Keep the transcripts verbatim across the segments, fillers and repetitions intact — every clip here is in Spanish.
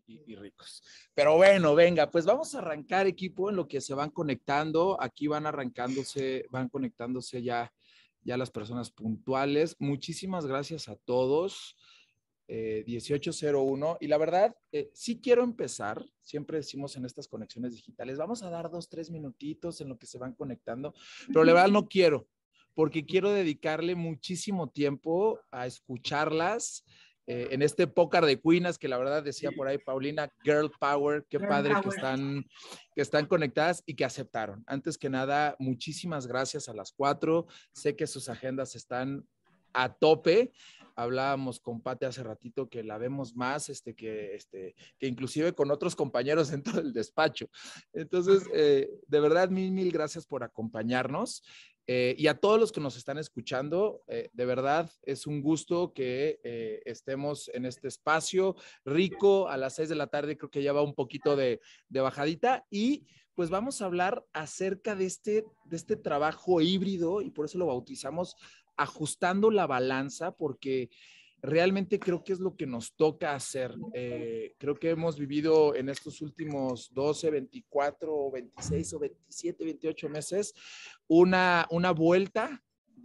y, y ricos. Pero bueno, venga, pues vamos a arrancar, equipo, en lo que se van conectando. Aquí van arrancándose, van conectándose ya, ya las personas puntuales. Muchísimas gracias a todos. Eh, dieciocho cero uno. Y la verdad, eh, sí quiero empezar. Siempre decimos en estas conexiones digitales, vamos a dar dos, tres minutitos en lo que se van conectando. Pero la verdad no quiero, porque quiero dedicarle muchísimo tiempo a escucharlas. Eh, en este pócar de cuinas que la verdad decía por ahí Paulina, Girl Power, qué Girl padre Power. que están, que están conectadas y que aceptaron. Antes que nada, muchísimas gracias a las cuatro. Sé que sus agendas están a tope. Hablábamos con Pate hace ratito que la vemos más, este, que, este, que inclusive con otros compañeros dentro del despacho. Entonces, eh, de verdad, mil, mil gracias por acompañarnos. Eh, y a todos los que nos están escuchando, eh, de verdad es un gusto que eh, estemos en este espacio rico a las seis de la tarde, creo que ya va un poquito de, de bajadita y pues vamos a hablar acerca de este, de este trabajo híbrido y por eso lo bautizamos ajustando la balanza, porque realmente creo que es lo que nos toca hacer. Eh, creo que hemos vivido en estos últimos doce, veinticuatro, veintiséis o veintisiete, veintiocho meses una, una vuelta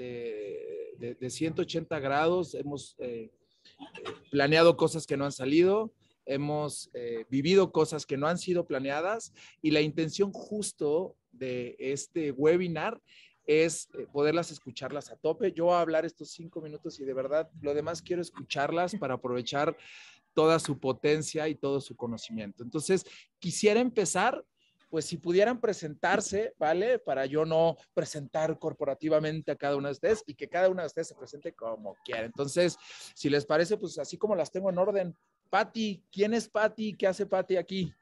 de, de, de ciento ochenta grados. Hemos eh, planeado cosas que no han salido, hemos eh, vivido cosas que no han sido planeadas y la intención justo de este webinar es eh, poderlas escucharlas a tope. Yo voy a hablar estos cinco minutos y de verdad lo demás quiero escucharlas para aprovechar toda su potencia y todo su conocimiento. Entonces, quisiera empezar, pues si pudieran presentarse, ¿vale? Para yo no presentar corporativamente a cada una de ustedes y que cada una de ustedes se presente como quiera. Entonces, si les parece, pues así como las tengo en orden. Pati, ¿quién es Pati? ¿Qué hace Pati aquí?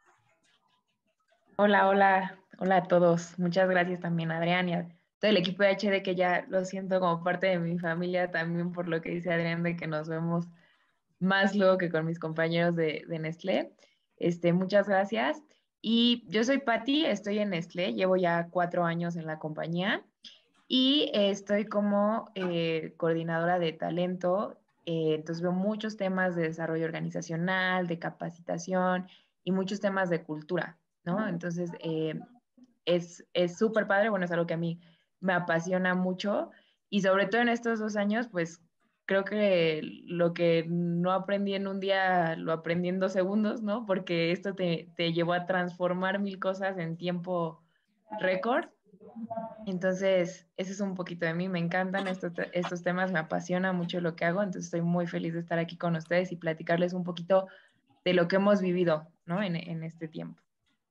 Hola, hola, hola a todos. Muchas gracias también, Adrián, y a todo el equipo de H D, que ya lo siento como parte de mi familia, también por lo que dice Adrián, de que nos vemos más luego que con mis compañeros de, de Nestlé. Este, muchas gracias. Y yo soy Pati, estoy en Nestlé, llevo ya cuatro años en la compañía y eh, estoy como eh, coordinadora de talento. Eh, entonces veo muchos temas de desarrollo organizacional, de capacitación y muchos temas de cultura, ¿no? Entonces, eh, es es súper padre, bueno, es algo que a mí me apasiona mucho y sobre todo en estos dos años, pues creo que lo que no aprendí en un día lo aprendí en dos segundos, ¿no? Porque esto te, te llevó a transformar mil cosas en tiempo récord. Entonces, ese es un poquito de mí, me encantan estos, estos temas, me apasiona mucho lo que hago, entonces estoy muy feliz de estar aquí con ustedes y platicarles un poquito de lo que hemos vivido, ¿no? En, en este tiempo.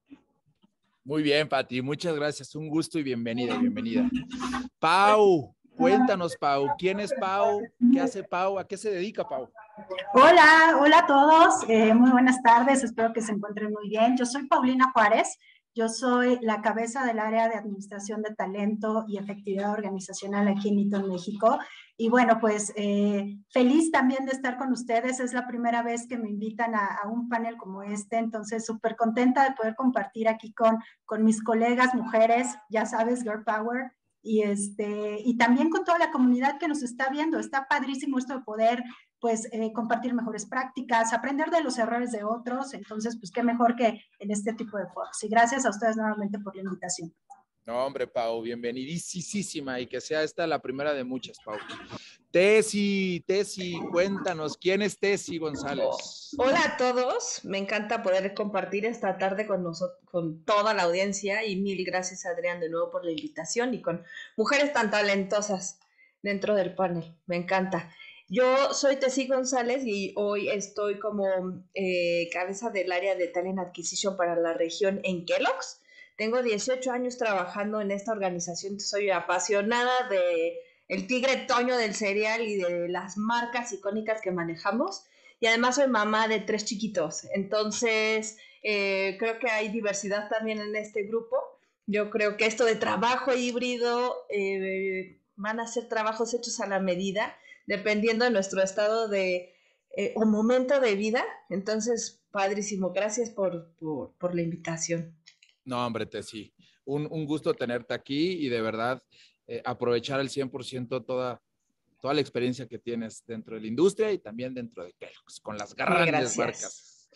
Muy bien, Pati, muchas gracias. Un gusto y bienvenida, bienvenida. Pau, cuéntanos, Pau. ¿Quién es Pau? ¿Qué hace Pau? ¿A qué se dedica Pau? Hola, hola a todos. Eh, muy buenas tardes. Espero que se encuentren muy bien. Yo soy Paulina Juárez. Yo soy la cabeza del área de administración de talento y efectividad organizacional aquí en Eaton, México. Y bueno, pues eh, feliz también de estar con ustedes. Es la primera vez que me invitan a, a un panel como este, entonces súper contenta de poder compartir aquí con, con mis colegas mujeres, ya sabes, Girl Power, y, este, y también con toda la comunidad que nos está viendo. Está padrísimo esto de poder pues eh, compartir mejores prácticas, aprender de los errores de otros. Entonces, pues qué mejor que en este tipo de foros. Y gracias a ustedes nuevamente por la invitación. No, hombre, Pau, bienvenidísima y que sea esta la primera de muchas, Pau. Tessy, Tessy, cuéntanos, ¿quién es Tessy González? Hola a todos, me encanta poder compartir esta tarde con nosotros, con toda la audiencia y mil gracias, Adrián, de nuevo por la invitación y con mujeres tan talentosas dentro del panel, me encanta. Yo soy Tessy González y hoy estoy como eh, cabeza del área de Talent Acquisition para la región en Kellogg's. Tengo dieciocho años trabajando en esta organización, soy apasionada de el tigre Toño del cereal y de las marcas icónicas que manejamos. Y además soy mamá de tres chiquitos. Entonces, eh, creo que hay diversidad también en este grupo. Yo creo que esto de trabajo híbrido eh, van a ser trabajos hechos a la medida, dependiendo de nuestro estado de eh, o momento de vida. Entonces, padrísimo. Gracias por, por, por la invitación. No, hombre, Tessy, un, un gusto tenerte aquí y de verdad eh, aprovechar al cien por ciento toda, toda la experiencia que tienes dentro de la industria y también dentro de Kellogg's, con las grandes marcas.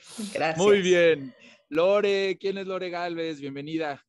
Gracias. Muy bien. Lore, ¿quién es Lore Gálvez? Bienvenida.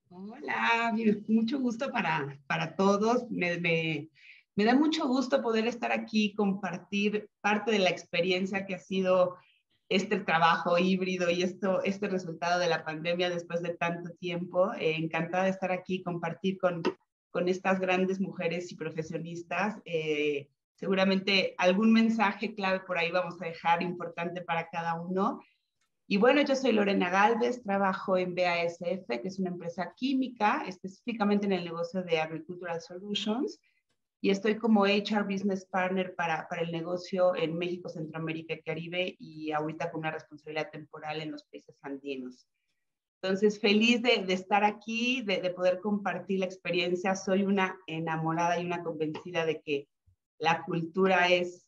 Hola, mucho gusto para, para todos. Me, me, me da mucho gusto poder estar aquí, compartir parte de la experiencia que ha sido este trabajo híbrido y esto, este resultado de la pandemia después de tanto tiempo. Eh, encantada de estar aquí, compartir con, con estas grandes mujeres y profesionistas. Eh, seguramente algún mensaje clave por ahí vamos a dejar importante para cada uno. Y bueno, yo soy Lorena Gálvez, trabajo en B A S F, que es una empresa química, específicamente en el negocio de Agricultural Solutions, y estoy como H R Business Partner para, para el negocio en México, Centroamérica y Caribe, y ahorita con una responsabilidad temporal en los países andinos. Entonces, feliz de, de estar aquí, de, de poder compartir la experiencia. Soy una enamorada y una convencida de que la cultura es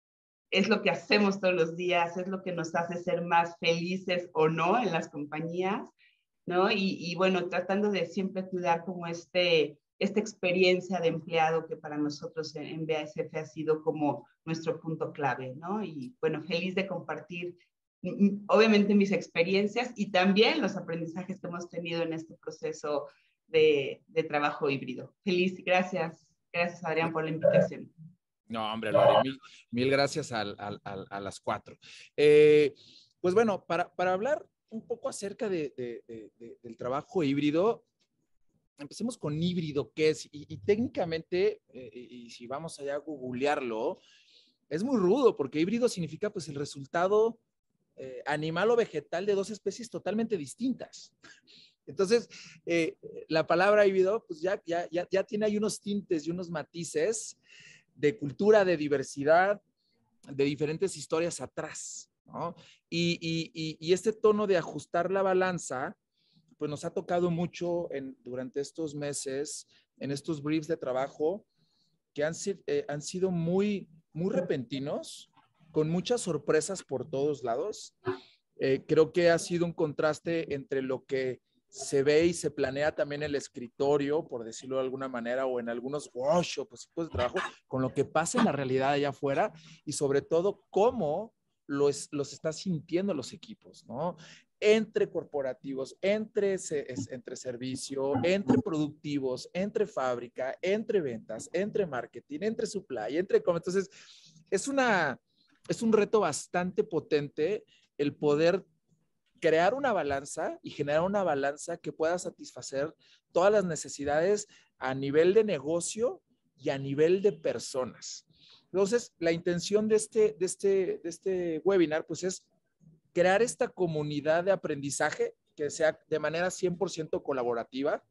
es lo que hacemos todos los días, es lo que nos hace ser más felices o no en las compañías, ¿no? Y, y bueno, tratando de siempre cuidar como este, esta experiencia de empleado que para nosotros en, en B A S F ha sido como nuestro punto clave, ¿no? Y bueno, feliz de compartir obviamente mis experiencias y también los aprendizajes que hemos tenido en este proceso de, de trabajo híbrido. Feliz, gracias. Gracias, Adrián, por la invitación. No, hombre, Lore, mil, mil gracias al, al, al, a las cuatro. Eh, pues bueno, para, para hablar un poco acerca de, de, de, de, del trabajo híbrido, empecemos con híbrido, ¿qué es? Y, y técnicamente, eh, y si vamos allá a googlearlo, es muy rudo, porque híbrido significa pues el resultado eh, animal o vegetal de dos especies totalmente distintas. Entonces, eh, la palabra híbrido, pues ya, ya, ya, ya tiene ahí unos tintes y unos matices de cultura, de diversidad, de diferentes historias atrás, ¿no? Y, y, y este tono de ajustar la balanza, pues nos ha tocado mucho en, durante estos meses, en estos briefs de trabajo, que han, eh, han sido muy, muy repentinos, con muchas sorpresas por todos lados. Eh, creo que ha sido un contraste entre lo que se ve y se planea también en el escritorio, por decirlo de alguna manera, o en algunos workshops de trabajo, con lo que pasa en la realidad allá afuera y sobre todo cómo los, los está sintiendo los equipos, ¿no? Entre corporativos, entre, entre servicio, entre productivos, entre fábrica, entre ventas, entre marketing, entre supply, entre... Entonces, es, una, es un reto bastante potente el poder crear una balanza y generar una balanza que pueda satisfacer todas las necesidades a nivel de negocio y a nivel de personas. Entonces, la intención de este, de este, de este webinar, pues es crear esta comunidad de aprendizaje que sea de manera cien por ciento colaborativa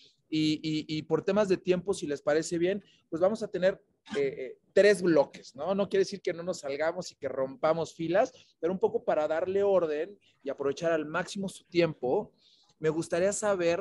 y, y, y por temas de tiempo, si les parece bien, pues vamos a tener Eh, eh, tres bloques, ¿no? No quiere decir que no nos salgamos y que rompamos filas, pero un poco para darle orden y aprovechar al máximo su tiempo, me gustaría saber,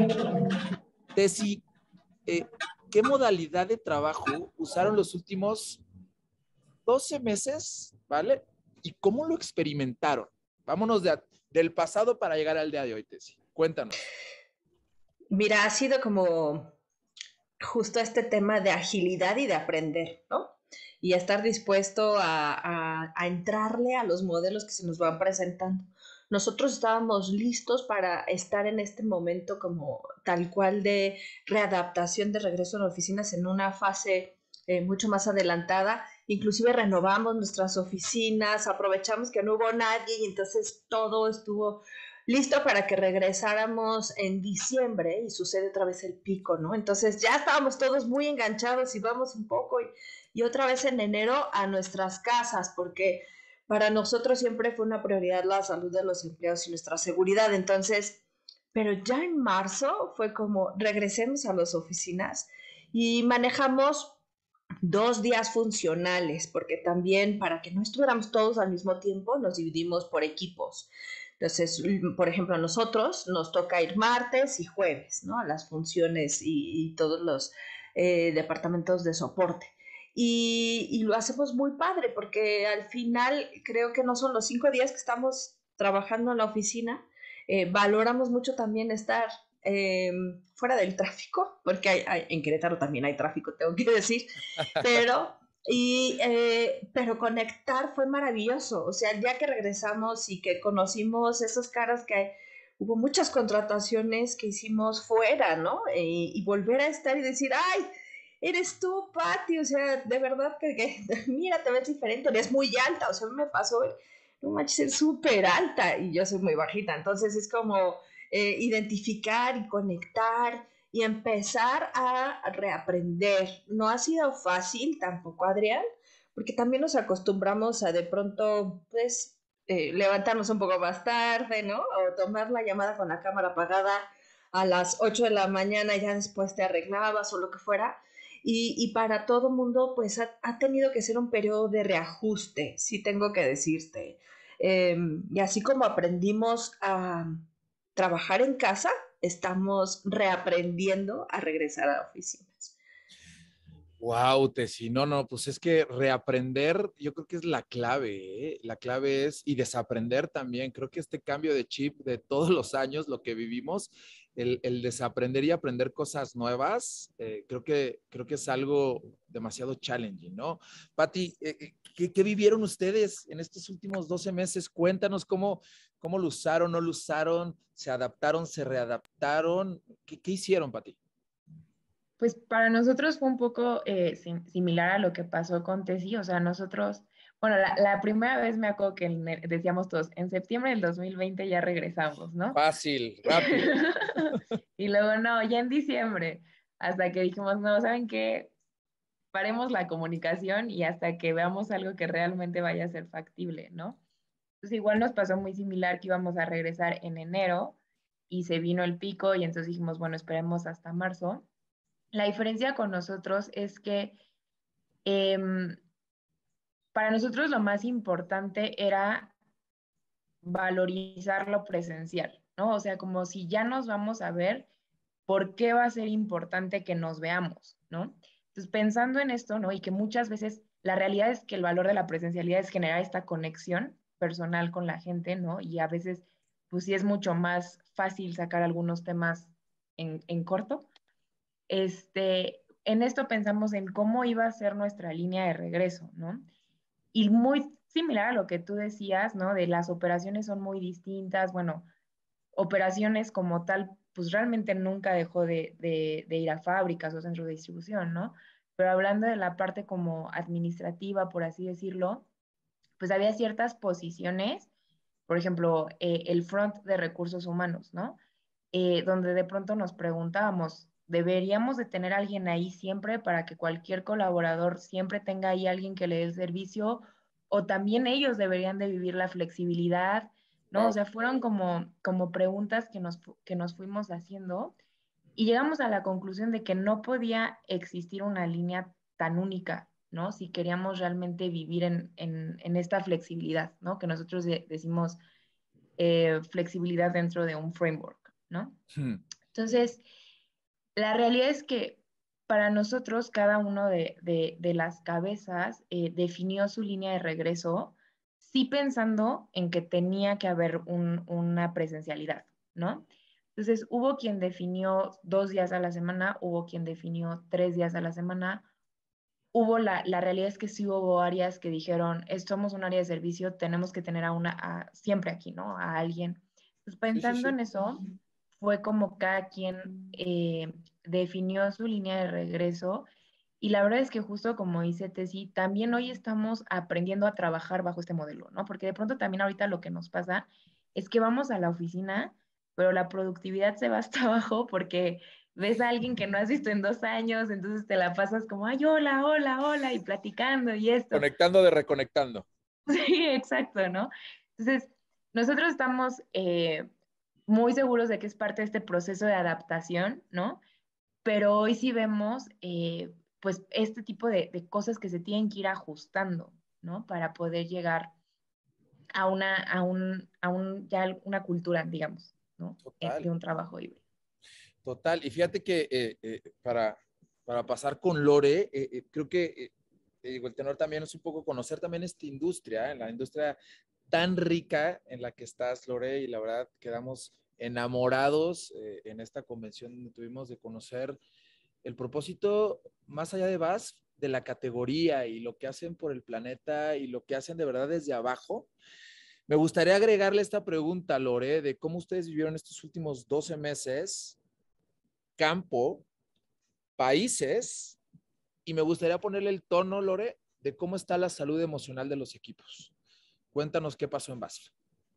Tessy, eh, ¿qué modalidad de trabajo usaron los últimos doce meses, ¿vale? ¿Y cómo lo experimentaron? Vámonos de, del pasado para llegar al día de hoy, Tessy. Cuéntanos. Mira, ha sido como justo este tema de agilidad y de aprender, ¿no? Y estar dispuesto a, a, a entrarle a los modelos que se nos van presentando. Nosotros estábamos listos para estar en este momento como tal cual de readaptación de regreso a las oficinas en una fase eh, mucho más adelantada. Inclusive renovamos nuestras oficinas, aprovechamos que no hubo nadie y entonces todo estuvo listo para que regresáramos en diciembre y sucede otra vez el pico, ¿no? Entonces ya estábamos todos muy enganchados y vamos un poco y, y otra vez en enero a nuestras casas, porque para nosotros siempre fue una prioridad la salud de los empleados y nuestra seguridad. Entonces, pero ya en marzo fue como regresemos a las oficinas y manejamos dos días funcionales, porque también para que no estuviéramos todos al mismo tiempo nos dividimos por equipos. Entonces, por ejemplo, a nosotros nos toca ir martes y jueves, ¿no? A las funciones y, y todos los eh, departamentos de soporte. Y, y lo hacemos muy padre porque al final creo que no son los cinco días que estamos trabajando en la oficina. Eh, valoramos mucho también estar eh, fuera del tráfico, porque hay, hay, en Querétaro también hay tráfico, tengo que decir, pero Y, eh, pero conectar fue maravilloso. O sea, el día que regresamos y que conocimos esas caras que hubo muchas contrataciones que hicimos fuera, ¿no? Y, y volver a estar y decir, ¡ay! Eres tú, Pati, o sea, de verdad que, que mira, te ves diferente, eres muy alta, o sea, me pasó, no manches, eres súper alta y yo soy muy bajita, entonces es como eh, identificar y conectar y empezar a reaprender. No ha sido fácil tampoco, Adrián, porque también nos acostumbramos a de pronto, pues, eh, levantarnos un poco más tarde, ¿no? O tomar la llamada con la cámara apagada a las ocho de la mañana y ya después te arreglabas o lo que fuera. Y, y para todo mundo, pues ha, ha, tenido que ser un periodo de reajuste, sí tengo que decirte. Eh, y así como aprendimos a trabajar en casa, estamos reaprendiendo a regresar a oficinas. Wow, Tessy, no, no, pues es que reaprender, yo creo que es la clave, ¿eh? La clave es, y desaprender también, creo que este cambio de chip de todos los años, lo que vivimos, el, el desaprender y aprender cosas nuevas, eh, creo que, creo que es algo demasiado challenging, ¿no? Pati, eh, ¿qué, ¿qué vivieron ustedes en estos últimos doce meses? Cuéntanos cómo, cómo lo usaron, no lo usaron, se adaptaron, se readaptaron, ¿qué, qué hicieron, Pati? Pues para nosotros fue un poco eh, sim similar a lo que pasó con Tessy, o sea, nosotros, bueno, la, la primera vez me acuerdo que en, decíamos todos, en septiembre del dos mil veinte ya regresamos, ¿no? Fácil, rápido. Y luego, no, ya en diciembre, hasta que dijimos, no, ¿saben qué? Paremos la comunicación y hasta que veamos algo que realmente vaya a ser factible, ¿no? Entonces igual nos pasó muy similar que íbamos a regresar en enero y se vino el pico y entonces dijimos, bueno, esperemos hasta marzo. La diferencia con nosotros es que eh, para nosotros lo más importante era valorizar lo presencial, ¿no? O sea, como si ya nos vamos a ver, ¿por qué va a ser importante que nos veamos, ¿no? Entonces, pensando en esto, ¿no? Y que muchas veces la realidad es que el valor de la presencialidad es generar esta conexión personal con la gente, ¿no? Y a veces, pues sí es mucho más fácil sacar algunos temas en, en corto. Este, en esto pensamos en cómo iba a ser nuestra línea de regreso, ¿no? Y muy similar a lo que tú decías, ¿no? De las operaciones son muy distintas, bueno, operaciones como tal, pues realmente nunca dejó de, de, de ir a fábricas o centros de distribución, ¿no? Pero hablando de la parte como administrativa, por así decirlo, pues había ciertas posiciones, por ejemplo, eh, el front de recursos humanos, ¿no? Eh, donde de pronto nos preguntábamos, ¿deberíamos de tener a alguien ahí siempre para que cualquier colaborador siempre tenga ahí alguien que le dé el servicio? ¿O también ellos deberían de vivir la flexibilidad? ¿No? O Wow. sea, fueron como, como preguntas que nos, que nos fuimos haciendo y llegamos a la conclusión de que no podía existir una línea tan única, ¿no? Si queríamos realmente vivir en, en, en esta flexibilidad, ¿no? Que nosotros de, decimos eh, flexibilidad dentro de un framework, ¿no? Hmm. Entonces, la realidad es que para nosotros cada uno de, de, de las cabezas eh, definió su línea de regreso, sí pensando en que tenía que haber un, una presencialidad, ¿no? Entonces, hubo quien definió dos días a la semana, hubo quien definió tres días a la semana, hubo la, la realidad es que sí hubo áreas que dijeron, somos un área de servicio, tenemos que tener a una, a, siempre aquí, ¿no? A alguien. Pues Sí, sí, pensando sí. en eso, fue como cada quien eh, definió su línea de regreso. Y la verdad es que justo como dice Tessy, también hoy estamos aprendiendo a trabajar bajo este modelo, ¿no? Porque de pronto también ahorita lo que nos pasa es que vamos a la oficina, pero la productividad se va hasta abajo porque ves a alguien que no has visto en dos años, entonces te la pasas como, ay, hola, hola, hola, y platicando y esto. Conectando de reconectando. Sí, exacto, ¿no? Entonces, nosotros estamos eh, muy seguros de que es parte de este proceso de adaptación, ¿no? Pero hoy sí vemos, eh, pues, este tipo de, de cosas que se tienen que ir ajustando, ¿no? Para poder llegar a una, a un, a un, ya una cultura, digamos, ¿no? Eh, Total, de un trabajo híbrido. total. Y fíjate que eh, eh, para, para pasar con Lore, eh, eh, creo que eh, te digo, el tenor también es un poco conocer también esta industria, ¿eh? La industria tan rica en la que estás, Lore, y la verdad quedamos enamorados eh, en esta convención donde tuvimos de conocer el propósito, más allá de V A S, de la categoría y lo que hacen por el planeta y lo que hacen de verdad desde abajo. Me gustaría agregarle esta pregunta, Lore, de cómo ustedes vivieron estos últimos doce meses, campo, países, y me gustaría ponerle el tono, Lore, de cómo está la salud emocional de los equipos. Cuéntanos qué pasó en Basf.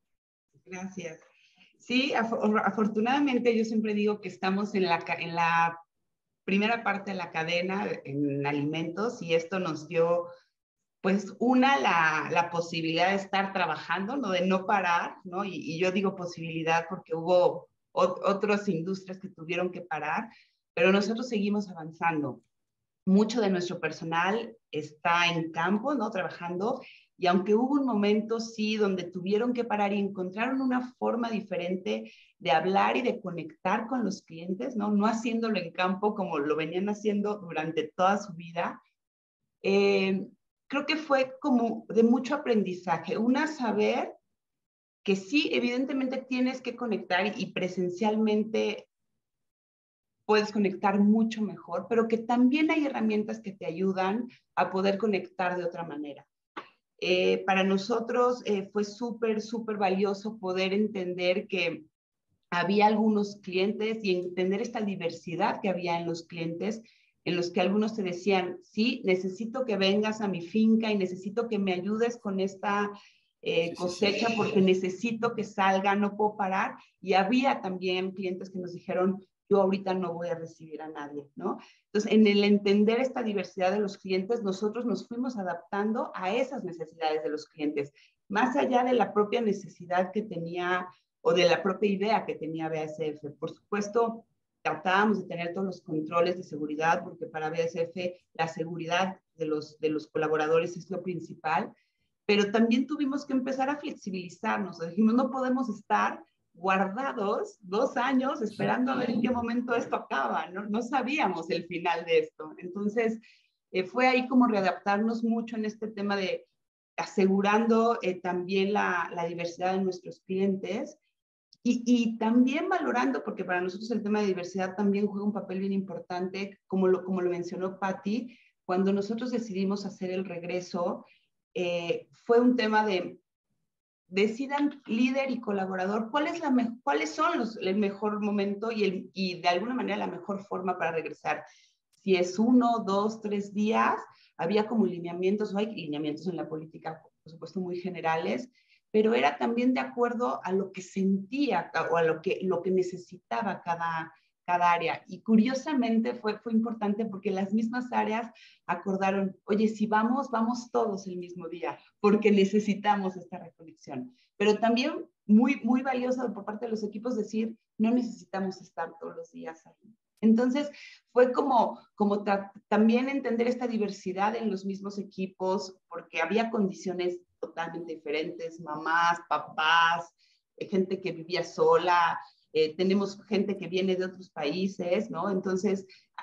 Gracias. Sí, af afortunadamente yo siempre digo que estamos en la, en la primera parte de la cadena en alimentos y esto nos dio, pues, una, la, la posibilidad de estar trabajando, ¿no? De no parar, ¿no? Y, y yo digo posibilidad porque hubo ot otras industrias que tuvieron que parar, pero nosotros seguimos avanzando. Mucho de nuestro personal está en campo, ¿no? Trabajando. Y aunque hubo un momento, sí, donde tuvieron que parar y encontraron una forma diferente de hablar y de conectar con los clientes, ¿no? No haciéndolo en campo como lo venían haciendo durante toda su vida. Eh, creo que fue como de mucho aprendizaje. Una, saber que sí, evidentemente tienes que conectar y presencialmente puedes conectar mucho mejor, pero que también hay herramientas que te ayudan a poder conectar de otra manera. Eh, para nosotros eh, fue súper, súper valioso poder entender que había algunos clientes y entender esta diversidad que había en los clientes, en los que algunos te decían, sí, necesito que vengas a mi finca y necesito que me ayudes con esta eh, cosecha porque necesito que salga, no puedo parar. Y había también clientes que nos dijeron, yo ahorita no voy a recibir a nadie, ¿no? Entonces, en el entender esta diversidad de los clientes, nosotros nos fuimos adaptando a esas necesidades de los clientes, más allá de la propia necesidad que tenía o de la propia idea que tenía B A S F. Por supuesto, tratábamos de tener todos los controles de seguridad, porque para B A S F la seguridad de los, de los colaboradores es lo principal, pero también tuvimos que empezar a flexibilizarnos. Dijimos, no podemos estar guardados dos años esperando a ver en qué momento esto acaba, no, no sabíamos el final de esto. Entonces, eh, fue ahí como readaptarnos mucho en este tema de asegurando eh, también la, la diversidad de nuestros clientes y, y también valorando, porque para nosotros el tema de diversidad también juega un papel bien importante, como lo, como lo mencionó Patti, cuando nosotros decidimos hacer el regreso, eh, fue un tema de decidan líder y colaborador cuál es la cuáles son los, el mejor momento y, el, y de alguna manera la mejor forma para regresar. Si es uno, dos, tres días, había como lineamientos, o hay lineamientos en la política, por supuesto, muy generales, pero era también de acuerdo a lo que sentía o a lo que, lo que necesitaba cada, cada área. Y curiosamente fue, fue importante porque las mismas áreas acordaron, oye, si vamos, vamos todos el mismo día, porque necesitamos esta reconexión. Pero también muy, muy valioso por parte de los equipos decir, no necesitamos estar todos los días ahí. Entonces, fue como, como también entender esta diversidad en los mismos equipos, porque había condiciones totalmente diferentes, mamás, papás, gente que vivía sola, eh, tenemos gente que viene de otros países, ¿no? Entonces,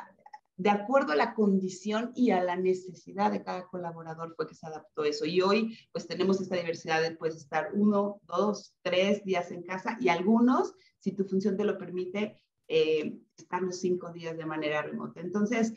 de acuerdo a la condición y a la necesidad de cada colaborador fue que se adaptó eso. Y hoy, pues tenemos esta diversidad de pues, estar uno, dos, tres días en casa y algunos, si tu función te lo permite, eh, estar los cinco días de manera remota. Entonces,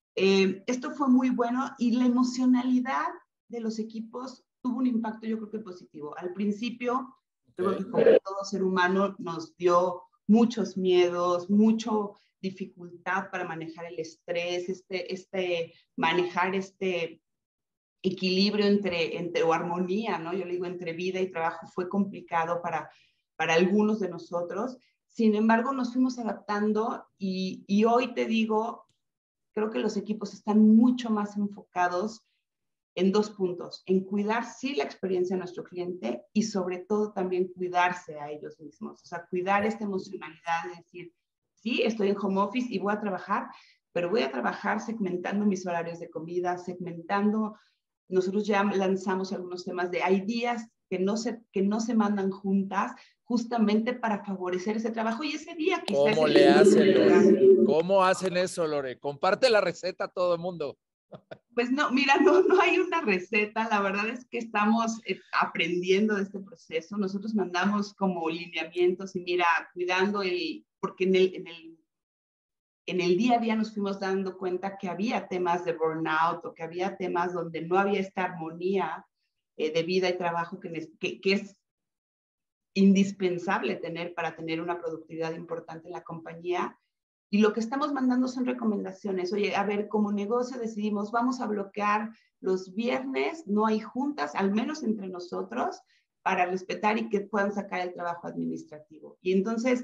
eh, esto fue muy bueno y la emocionalidad de los equipos tuvo un impacto, yo creo que positivo. Al principio, okay. Creo que como todo ser humano nos dio muchos miedos, mucho dificultad para manejar el estrés, este, este, manejar este equilibrio entre, entre, o armonía, ¿no? Yo le digo, entre vida y trabajo fue complicado para, para algunos de nosotros. Sin embargo, nos fuimos adaptando y, y hoy te digo, creo que los equipos están mucho más enfocados en dos puntos, en cuidar sí la experiencia de nuestro cliente y sobre todo también cuidarse a ellos mismos, o sea, cuidar esta emocionalidad de decir, sí, estoy en home office y voy a trabajar, pero voy a trabajar segmentando mis horarios de comida, segmentando, nosotros ya lanzamos algunos temas de, hay días que no se, que no se mandan juntas justamente para favorecer ese trabajo y ese día quizás... ¿Cómo le hacen, Lore? ¿Cómo hacen eso, Lore? Comparte la receta a todo el mundo. Pues no, mira, no, no hay una receta, la verdad es que estamos eh, aprendiendo de este proceso, nosotros mandamos como lineamientos y mira, cuidando el, porque en el, en el, en el día a día nos fuimos dando cuenta que había temas de burnout o que había temas donde no había esta armonía eh, de vida y trabajo que, que, que es indispensable tener para tener una productividad importante en la compañía. Y lo que estamos mandando son recomendaciones. Oye, a ver, como negocio decidimos, vamos a bloquear los viernes, no hay juntas, al menos entre nosotros, para respetar y que puedan sacar el trabajo administrativo. Y entonces,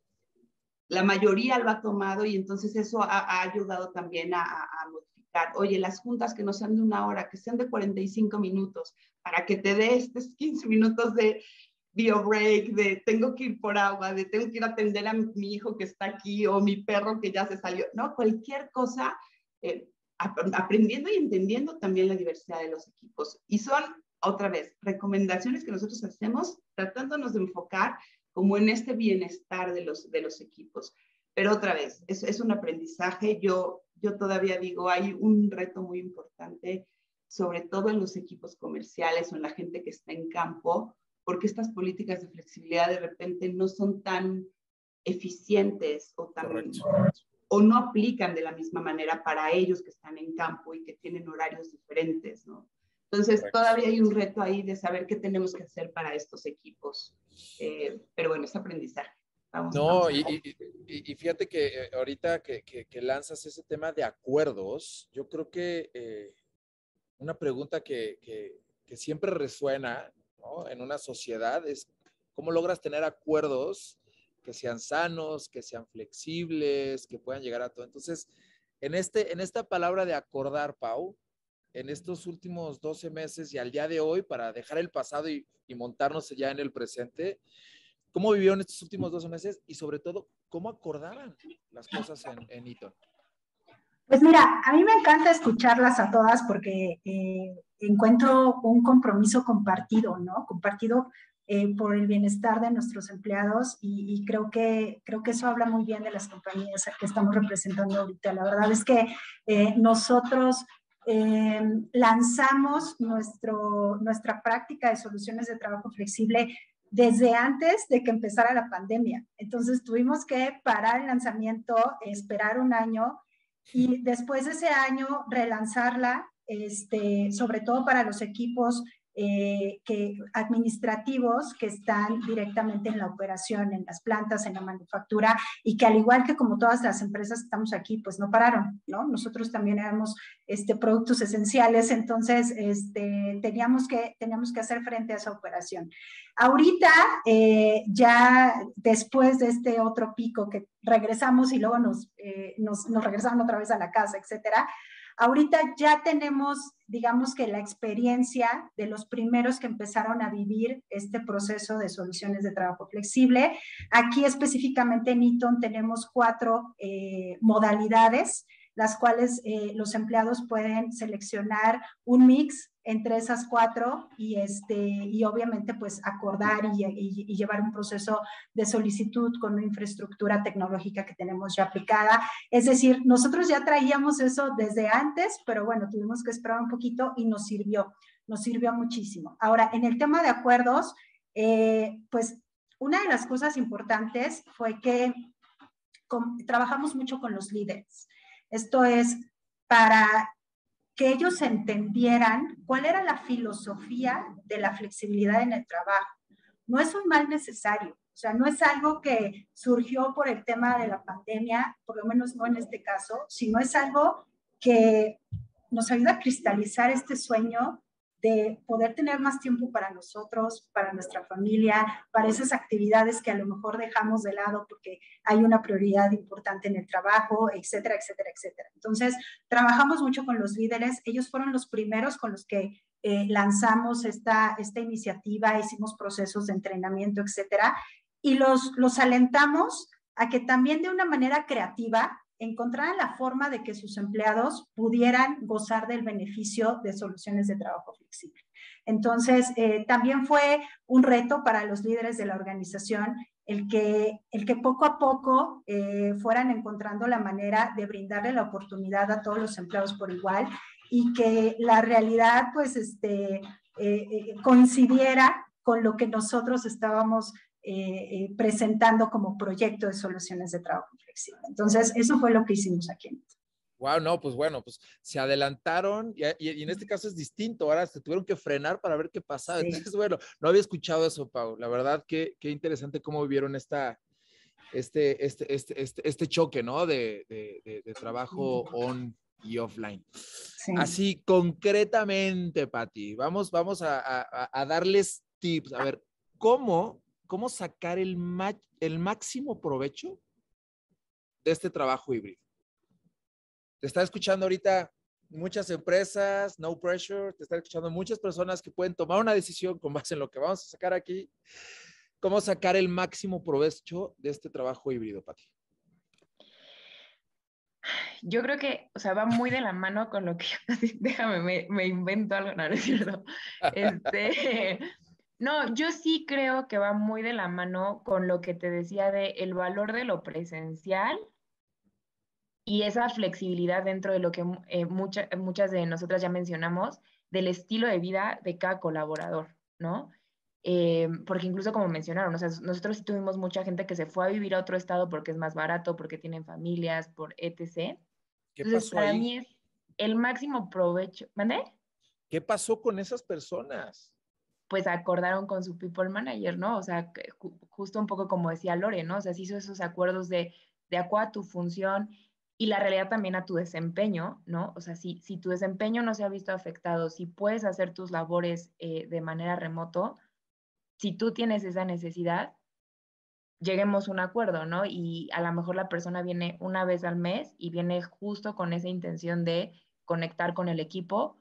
la mayoría lo ha tomado y entonces eso ha, ha ayudado también a, a modificar. Oye, las juntas que no sean de una hora, que sean de cuarenta y cinco minutos, para que te dé estos quince minutos de bio break, de tengo que ir por agua, de tengo que ir a atender a mi hijo que está aquí o mi perro que ya se salió, ¿no? Cualquier cosa, eh, aprendiendo y entendiendo también la diversidad de los equipos. Y son, otra vez, recomendaciones que nosotros hacemos tratándonos de enfocar como en este bienestar de los, de los equipos. Pero otra vez, es, es un aprendizaje. Yo, yo todavía digo, hay un reto muy importante, sobre todo en los equipos comerciales o en la gente que está en campo, porque estas políticas de flexibilidad de repente no son tan eficientes o, tan, o no aplican de la misma manera para ellos que están en campo y que tienen horarios diferentes, ¿no? Entonces, Correcto. Todavía hay un reto ahí de saber qué tenemos que hacer para estos equipos. Eh, pero bueno, es aprendizaje. Vamos, no, vamos y, y, y fíjate que eh, ahorita que, que, que lanzas ese tema de acuerdos, yo creo que eh, una pregunta que, que, que siempre resuena, ¿no?, en una sociedad es cómo logras tener acuerdos que sean sanos, que sean flexibles, que puedan llegar a todo. Entonces, en, este, en esta palabra de acordar, Pau, en estos últimos doce meses y al día de hoy, para dejar el pasado y, y montarnos ya en el presente, ¿cómo vivieron estos últimos doce meses? Y sobre todo, ¿cómo acordaban las cosas en, en Eaton? Pues mira, a mí me encanta escucharlas a todas porque eh, encuentro un compromiso compartido, ¿no? Compartido eh, por el bienestar de nuestros empleados y, y creo, que, creo que eso habla muy bien de las compañías que estamos representando ahorita. La verdad es que eh, nosotros eh, lanzamos nuestro, nuestra práctica de soluciones de trabajo flexible desde antes de que empezara la pandemia. Entonces tuvimos que parar el lanzamiento, esperar un año y después de ese año relanzarla, este, sobre todo para los equipos eh, que, administrativos que están directamente en la operación, en las plantas, en la manufactura, y que al igual que como todas las empresas que estamos aquí, pues no pararon, ¿no? Nosotros también éramos este, productos esenciales, entonces este, teníamos, que, teníamos que hacer frente a esa operación. Ahorita, eh, ya después de este otro pico que regresamos y luego nos, eh, nos, nos regresaron otra vez a la casa, etcétera, ahorita ya tenemos, digamos que la experiencia de los primeros que empezaron a vivir este proceso de soluciones de trabajo flexible. Aquí específicamente en Eaton tenemos cuatro eh, modalidades, las cuales eh, los empleados pueden seleccionar un mix entre esas cuatro y, este, y obviamente pues acordar y, y, y llevar un proceso de solicitud con una infraestructura tecnológica que tenemos ya aplicada. Es decir, nosotros ya traíamos eso desde antes, pero bueno, tuvimos que esperar un poquito y nos sirvió, nos sirvió muchísimo. Ahora, en el tema de acuerdos, eh, pues una de las cosas importantes fue que con, trabajamos mucho con los líderes. Esto es para que ellos entendieran cuál era la filosofía de la flexibilidad en el trabajo. No es un mal necesario, o sea, no es algo que surgió por el tema de la pandemia, por lo menos no en este caso, sino es algo que nos ayuda a cristalizar este sueño de poder tener más tiempo para nosotros, para nuestra familia, para esas actividades que a lo mejor dejamos de lado porque hay una prioridad importante en el trabajo, etcétera, etcétera, etcétera. Entonces, trabajamos mucho con los líderes. Ellos fueron los primeros con los que eh, lanzamos esta, esta iniciativa, hicimos procesos de entrenamiento, etcétera, y los, los alentamos a que también de una manera creativa encontraran la forma de que sus empleados pudieran gozar del beneficio de soluciones de trabajo flexible. Entonces, eh, también fue un reto para los líderes de la organización el que, el que poco a poco eh, fueran encontrando la manera de brindarle la oportunidad a todos los empleados por igual y que la realidad pues este, eh, eh, coincidiera con lo que nosotros estábamos eh, eh, presentando como proyecto de soluciones de trabajo flexible. Entonces, eso fue lo que hicimos aquí en México. Wow, no, pues bueno, pues se adelantaron y, y, y en este caso es distinto, ahora se tuvieron que frenar para ver qué pasaba. Sí. Entonces, bueno, no había escuchado eso, Pau. La verdad que qué interesante cómo vivieron esta, este, este, este, este, este choque, ¿no? De, de, de, de trabajo on y offline. Sí. Así, concretamente, Pati, vamos, vamos a, a, a darles tips. A ver, ¿cómo, cómo sacar el, ma el máximo provecho de este trabajo híbrido? Te está escuchando ahorita muchas empresas, no pressure, te están escuchando muchas personas que pueden tomar una decisión con base en lo que vamos a sacar aquí. ¿Cómo sacar el máximo provecho de este trabajo híbrido, Pati? Yo creo que, o sea, va muy de la mano con lo que yo, déjame, me, me invento algo, no, no es cierto. Este, no, yo sí creo que va muy de la mano con lo que te decía de el valor de lo presencial y esa flexibilidad dentro de lo que eh, mucha, muchas de nosotras ya mencionamos, del estilo de vida de cada colaborador, ¿no? Eh, porque incluso como mencionaron, o sea, nosotros sí tuvimos mucha gente que se fue a vivir a otro estado porque es más barato, porque tienen familias, por etcétera. ¿Qué Entonces, pasó para ahí? mí es el máximo provecho. ¿Mande? ¿Qué pasó con esas personas? Pues acordaron con su people manager, ¿no? O sea, ju justo un poco como decía Lore, ¿no? O sea, se hizo esos acuerdos de, de acuerdo a tu función y la realidad también a tu desempeño, ¿no? O sea, si, si tu desempeño no se ha visto afectado, si puedes hacer tus labores eh, de manera remoto, si tú tienes esa necesidad, lleguemos a un acuerdo, ¿no? Y a lo mejor la persona viene una vez al mes y viene justo con esa intención de conectar con el equipo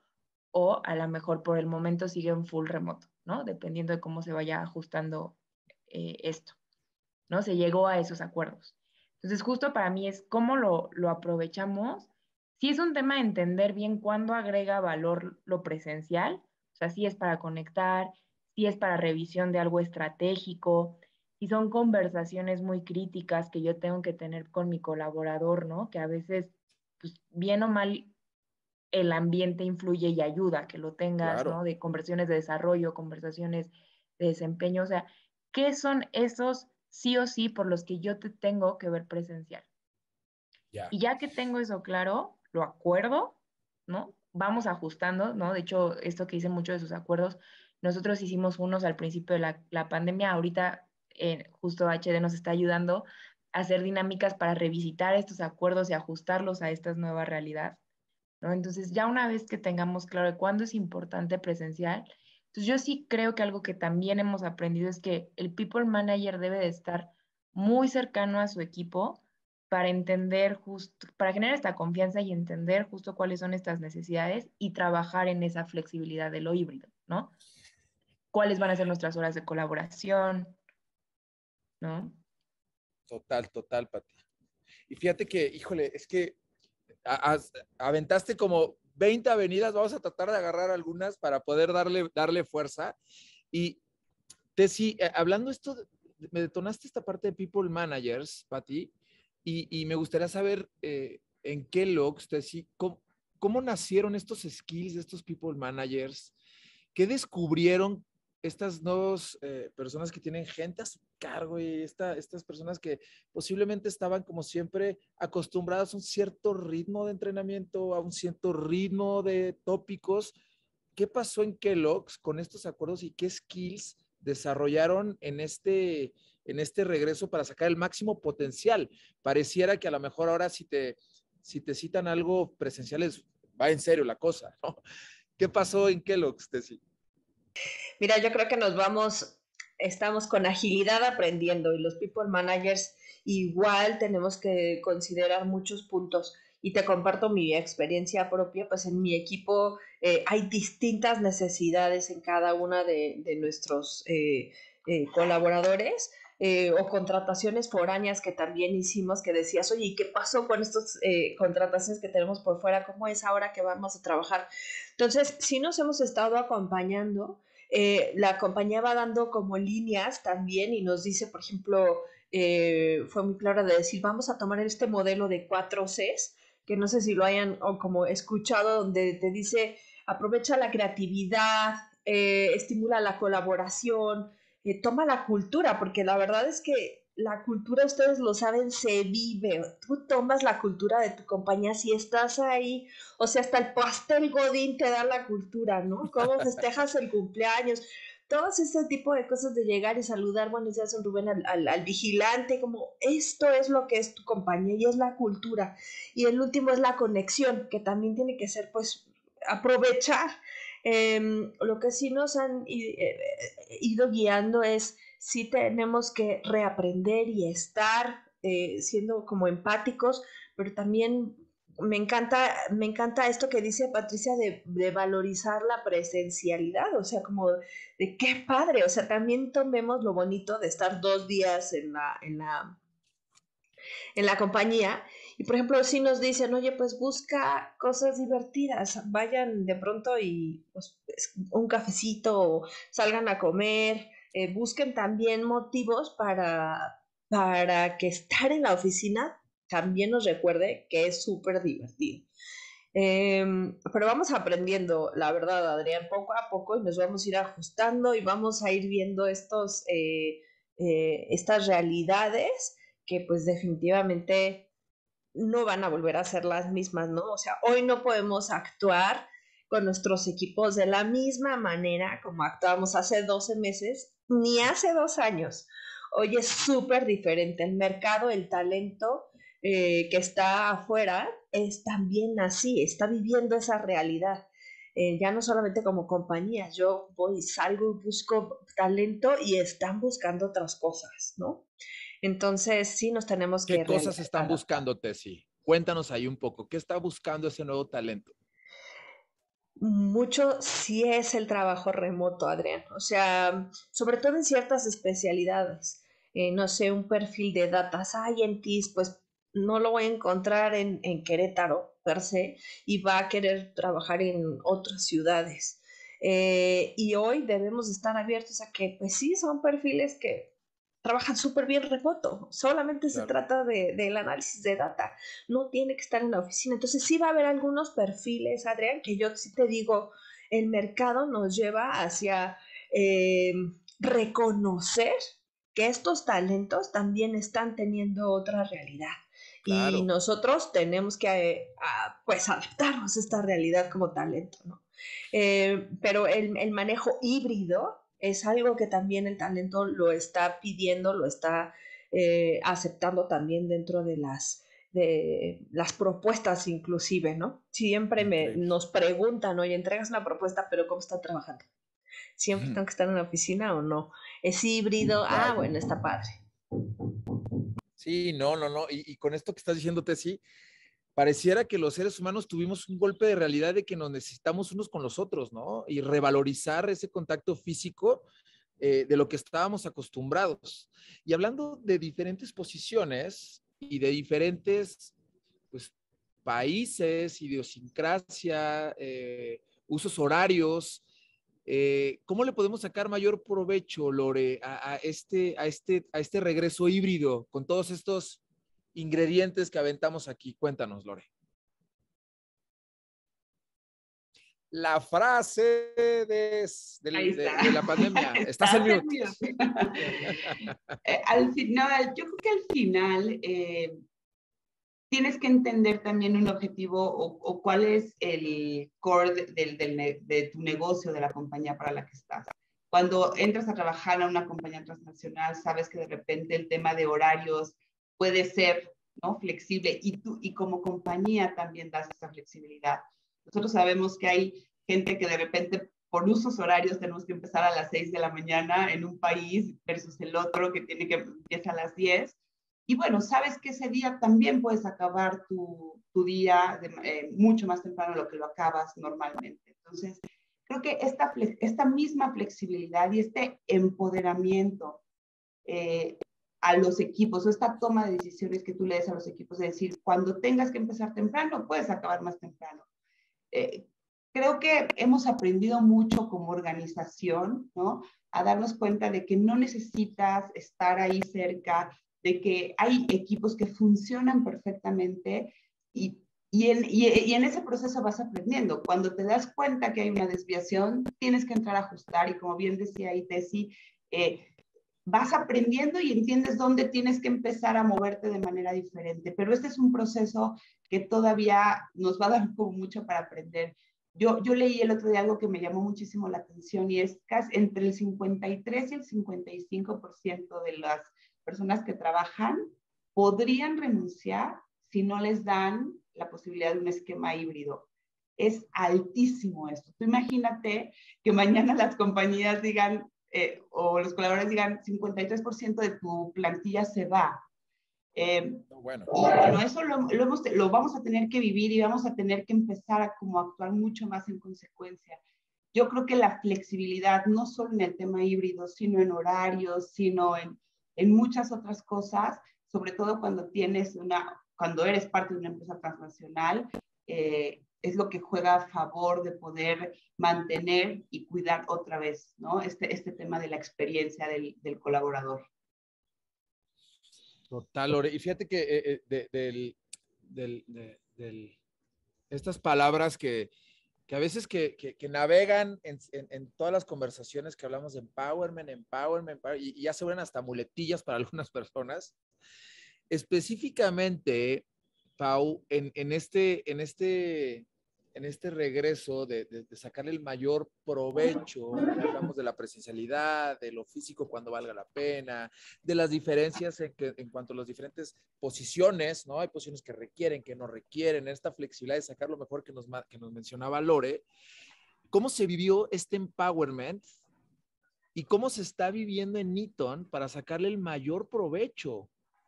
o a lo mejor por el momento sigue en full remoto, ¿no? Dependiendo de cómo se vaya ajustando eh, esto, ¿no? Se llegó a esos acuerdos. Entonces, justo para mí es cómo lo, lo aprovechamos. Sí es un tema de entender bien cuándo agrega valor lo presencial, o sea, si es para conectar, si es para revisión de algo estratégico, si son conversaciones muy críticas que yo tengo que tener con mi colaborador, ¿no? Que a veces, pues, bien o mal, el ambiente influye y ayuda a que lo tengas, Claro. ¿no? De conversaciones de desarrollo, conversaciones de desempeño, o sea, ¿qué son esos sí o sí por los que yo te tengo que ver presencial? Ya. Y ya que tengo eso claro, lo acuerdo, ¿no? Vamos ajustando, ¿no? De hecho, esto que dicen muchos de sus acuerdos, nosotros hicimos unos al principio de la, la pandemia, ahorita eh, justo H D nos está ayudando a hacer dinámicas para revisitar estos acuerdos y ajustarlos a esta nueva realidad, ¿no? Entonces, ya una vez que tengamos claro de cuándo es importante presencial, entonces yo sí creo que algo que también hemos aprendido es que el people manager debe de estar muy cercano a su equipo para entender justo, para generar esta confianza y entender justo cuáles son estas necesidades y trabajar en esa flexibilidad de lo híbrido, ¿no? ¿Cuáles van a ser nuestras horas de colaboración, ¿no? Total, total, Pati. Y fíjate que, híjole, es que a, a, aventaste como veinte avenidas, vamos a tratar de agarrar algunas para poder darle, darle fuerza. Y Tessy, eh, hablando esto, me detonaste esta parte de People Managers, Pati, y, y me gustaría saber eh, en Kellogg's, Tessy, ¿cómo, ¿cómo nacieron estos skills de estos People Managers? ¿Qué descubrieron estas dos eh, personas que tienen gente a su cargo y esta, estas personas que posiblemente estaban como siempre acostumbradas a un cierto ritmo de entrenamiento, a un cierto ritmo de tópicos? ¿Qué pasó en Kellogg's con estos acuerdos y qué skills desarrollaron en este, en este regreso para sacar el máximo potencial? Pareciera que a lo mejor ahora si te, si te citan algo presencial es, va en serio la cosa, ¿no? ¿Qué pasó en Kellogg's, Tessy? Mira, yo creo que nos vamos, estamos con agilidad aprendiendo y los people managers igual tenemos que considerar muchos puntos. Y te comparto mi experiencia propia, pues en mi equipo eh, hay distintas necesidades en cada una de, de nuestros eh, eh, colaboradores. Eh, o contrataciones foráneas que también hicimos, que decías, oye, ¿y qué pasó con estas eh, contrataciones que tenemos por fuera? ¿Cómo es ahora que vamos a trabajar? Entonces, sí nos hemos estado acompañando. Eh, la compañía va dando como líneas también y nos dice, por ejemplo, eh, fue muy clara de decir, vamos a tomar este modelo de cuatro Cs, que no sé si lo hayan o como escuchado, donde te dice, aprovecha la creatividad, eh, estimula la colaboración, eh, toma la cultura, porque la verdad es que la cultura, ustedes lo saben, se vive. Tú tomas la cultura de tu compañía si estás ahí, o sea, hasta el pastel Godín te da la cultura, ¿no? Cómo festejas el cumpleaños, todos ese tipo de cosas de llegar y saludar, buenos días, don Rubén, al, al, al vigilante, como esto es lo que es tu compañía y es la cultura. Y el último es la conexión, que también tiene que ser, pues, aprovechar. Eh, lo que sí nos han ido guiando es sí tenemos que reaprender y estar eh, siendo como empáticos, pero también me encanta, me encanta esto que dice Patricia de, de valorizar la presencialidad, o sea, como de qué padre, o sea, también tomemos lo bonito de estar dos días en la, en la, en la compañía. Y por ejemplo, si nos dicen, oye, pues busca cosas divertidas, vayan de pronto y pues, un cafecito, salgan a comer, eh, busquen también motivos para, para que estar en la oficina también nos recuerde que es súper divertido. Eh, pero vamos aprendiendo, la verdad, Adrián, poco a poco y nos vamos a ir ajustando y vamos a ir viendo estos, eh, eh, estas realidades que pues definitivamente no van a volver a ser las mismas, ¿no? O sea, hoy no podemos actuar con nuestros equipos de la misma manera como actuábamos hace doce meses, ni hace dos años. Hoy es súper diferente. El mercado, el talento eh, que está afuera es también así, está viviendo esa realidad. Eh, ya no solamente como compañía, yo voy, salgo y busco talento y están buscando otras cosas, ¿no? Entonces, sí nos tenemos que... ¿Qué cosas están buscando, Tessy? Cuéntanos ahí un poco. ¿Qué está buscando ese nuevo talento? Mucho sí es el trabajo remoto, Adrián. O sea, sobre todo en ciertas especialidades. Eh, no sé, un perfil de data scientist, pues no lo voy a encontrar en, en Querétaro, per se, y va a querer trabajar en otras ciudades. Eh, y hoy debemos estar abiertos a que, pues sí, son perfiles que trabajan súper bien remoto, solamente claro. Se trata de, del análisis de data, no tiene que estar en la oficina. Entonces sí va a haber algunos perfiles, Adrián, que yo sí te digo, el mercado nos lleva hacia eh, reconocer que estos talentos también están teniendo otra realidad. Claro. Y nosotros tenemos que eh, a, pues adaptarnos a esta realidad como talento, ¿no? Eh, pero el, el manejo híbrido es algo que también el talento lo está pidiendo, lo está eh, aceptando también dentro de las, de las propuestas inclusive, ¿no? Siempre me, nos preguntan, oye, entregas una propuesta, pero ¿cómo están trabajando? ¿Siempre uh-huh. tengo que estar en la oficina o no? ¿Es híbrido? Claro. Ah, bueno, está padre. Sí, no, no, no. Y, y con esto que estás diciendo, Tessy, pareciera que los seres humanos tuvimos un golpe de realidad de que nos necesitamos unos con los otros, ¿no? Y revalorizar ese contacto físico eh, de lo que estábamos acostumbrados. Y hablando de diferentes posiciones y de diferentes pues, países, idiosincrasia, eh, usos horarios, eh, ¿cómo le podemos sacar mayor provecho, Lore, a, a, este, a, este, a este regreso híbrido con todos estos ingredientes que aventamos aquí? Cuéntanos, Lore. La frase de, de, de, de la pandemia. Estás en mute. eh, al final, yo creo que al final eh, tienes que entender también un objetivo o, o cuál es el core de, de, de, de tu negocio, de la compañía para la que estás. Cuando entras a trabajar a una compañía transnacional, sabes que de repente el tema de horarios puede ser, ¿no?, flexible y tú y como compañía también das esa flexibilidad. Nosotros sabemos que hay gente que de repente por usos horarios tenemos que empezar a las seis de la mañana en un país versus el otro que tiene que empieza a las diez. Y bueno, sabes que ese día también puedes acabar tu, tu día de, eh, mucho más temprano de lo que lo acabas normalmente. Entonces, creo que esta, esta misma flexibilidad y este empoderamiento eh, a los equipos, o esta toma de decisiones que tú le des a los equipos, de decir, cuando tengas que empezar temprano, puedes acabar más temprano. Eh, creo que hemos aprendido mucho como organización, ¿no?, a darnos cuenta de que no necesitas estar ahí cerca, de que hay equipos que funcionan perfectamente y, y, en, y, y en ese proceso vas aprendiendo. Cuando te das cuenta que hay una desviación, tienes que entrar a ajustar y como bien decía ahí Tessy, eh, vas aprendiendo y entiendes dónde tienes que empezar a moverte de manera diferente. Pero este es un proceso que todavía nos va a dar como mucho para aprender. Yo, yo leí el otro día algo que me llamó muchísimo la atención y es casi entre el cincuenta y tres y el cincuenta y cinco por ciento de las personas que trabajan podrían renunciar si no les dan la posibilidad de un esquema híbrido. Es altísimo esto. Tú imagínate que mañana las compañías digan, eh, o los colaboradores digan, cincuenta y tres por ciento de tu plantilla se va. Eh, bueno. Y bueno, eso lo, lo, hemos, lo vamos a tener que vivir y vamos a tener que empezar a como actuar mucho más en consecuencia. Yo creo que la flexibilidad, no solo en el tema híbrido, sino en horarios, sino en, en muchas otras cosas, sobre todo cuando tienes una, cuando eres parte de una empresa transnacional, eh, es lo que juega a favor de poder mantener y cuidar otra vez, ¿no? Este, este tema de la experiencia del, del colaborador. Total, Lore. Y fíjate que eh, de, del, del, de, del, estas palabras que, que a veces que, que, que navegan en, en, en todas las conversaciones que hablamos de empowerment, empowerment, empowerment y, y ya se vuelven hasta muletillas para algunas personas. Específicamente, Pau, en, en, este, en, este, en este regreso de, de, de sacarle el mayor provecho, hablamos de la presencialidad, de lo físico cuando valga la pena, de las diferencias en, que, en cuanto a las diferentes posiciones, ¿no? Hay posiciones que requieren, que no requieren, esta flexibilidad de sacar lo mejor que nos, que nos mencionaba Lore. ¿Cómo se vivió este empowerment y cómo se está viviendo en Eaton para sacarle el mayor provecho,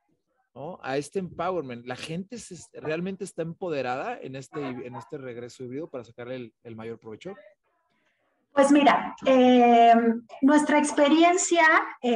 ¿no? A este empowerment? ¿La gente se, realmente está empoderada en este, en este regreso híbrido para sacarle el, el mayor provecho? Pues mira, eh, nuestra experiencia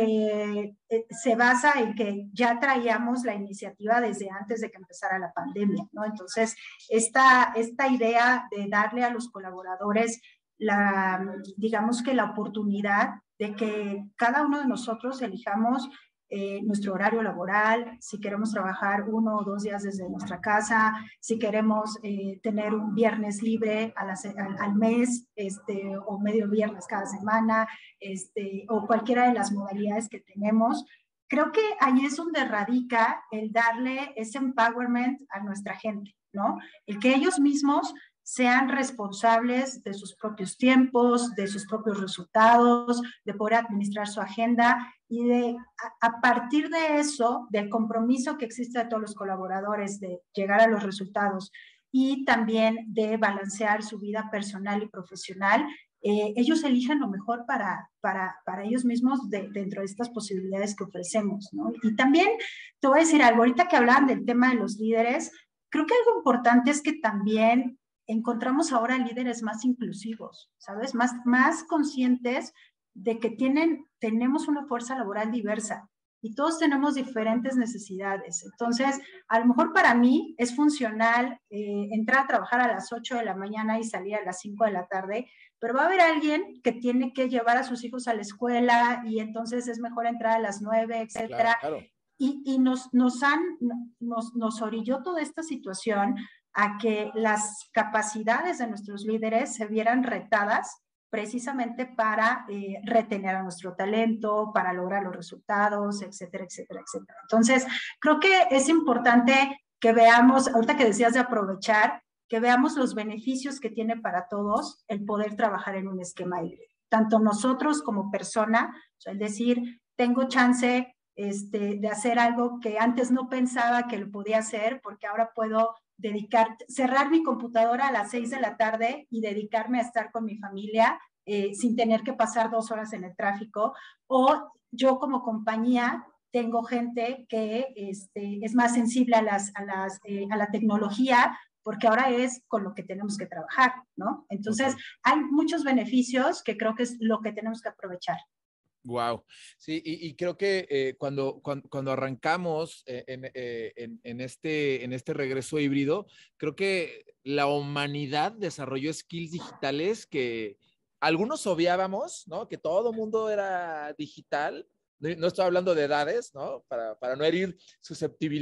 eh, se basa en que ya traíamos la iniciativa desde antes de que empezara la pandemia, ¿no? Entonces, esta, esta idea de darle a los colaboradores la, digamos que la oportunidad de que cada uno de nosotros elijamos Eh, nuestro horario laboral, si queremos trabajar uno o dos días desde nuestra casa, si queremos eh, tener un viernes libre a la, al, al mes, este, o medio viernes cada semana, este, o cualquiera de las modalidades que tenemos. Creo que ahí es donde radica el darle ese empowerment a nuestra gente, ¿no? El que ellos mismos sean responsables de sus propios tiempos, de sus propios resultados, de poder administrar su agenda y de, a, a partir de eso, del compromiso que existe de todos los colaboradores de llegar a los resultados y también de balancear su vida personal y profesional, eh, ellos eligen lo mejor para, para, para ellos mismos de, dentro de estas posibilidades que ofrecemos, ¿no? Y también te voy a decir algo, ahorita que hablaban del tema de los líderes, creo que algo importante es que también encontramos ahora líderes más inclusivos, ¿sabes? Más, más conscientes de que tienen, tenemos una fuerza laboral diversa y todos tenemos diferentes necesidades. Entonces, a lo mejor para mí es funcional eh, entrar a trabajar a las ocho de la mañana y salir a las cinco de la tarde, pero va a haber alguien que tiene que llevar a sus hijos a la escuela y entonces es mejor entrar a las nueve, etcétera. Claro, claro. Y, y nos, nos, han, nos, nos orilló toda esta situación a que las capacidades de nuestros líderes se vieran retadas precisamente para eh, retener a nuestro talento, para lograr los resultados, etcétera, etcétera, etcétera. Entonces, creo que es importante que veamos, ahorita que decías de aprovechar, que veamos los beneficios que tiene para todos el poder trabajar en un esquema híbrido. Tanto nosotros como persona, o sea, es decir, tengo chance este, de hacer algo que antes no pensaba que lo podía hacer, porque ahora puedo dedicar, cerrar mi computadora a las seis de la tarde y dedicarme a estar con mi familia eh, sin tener que pasar dos horas en el tráfico. O yo como compañía tengo gente que este, es más sensible a, las, a, las, eh, a la tecnología, porque ahora es con lo que tenemos que trabajar, ¿no? Entonces, okay, hay muchos beneficios que creo que es lo que tenemos que aprovechar. Wow, sí, y, y creo que eh, cuando, cuando, cuando arrancamos eh, en, eh, en, en, este, en este regreso híbrido, creo que la humanidad desarrolló skills digitales que algunos obviábamos, ¿no? Que todo mundo era digital. No, no estoy hablando de edades, ¿no? Para, para no herir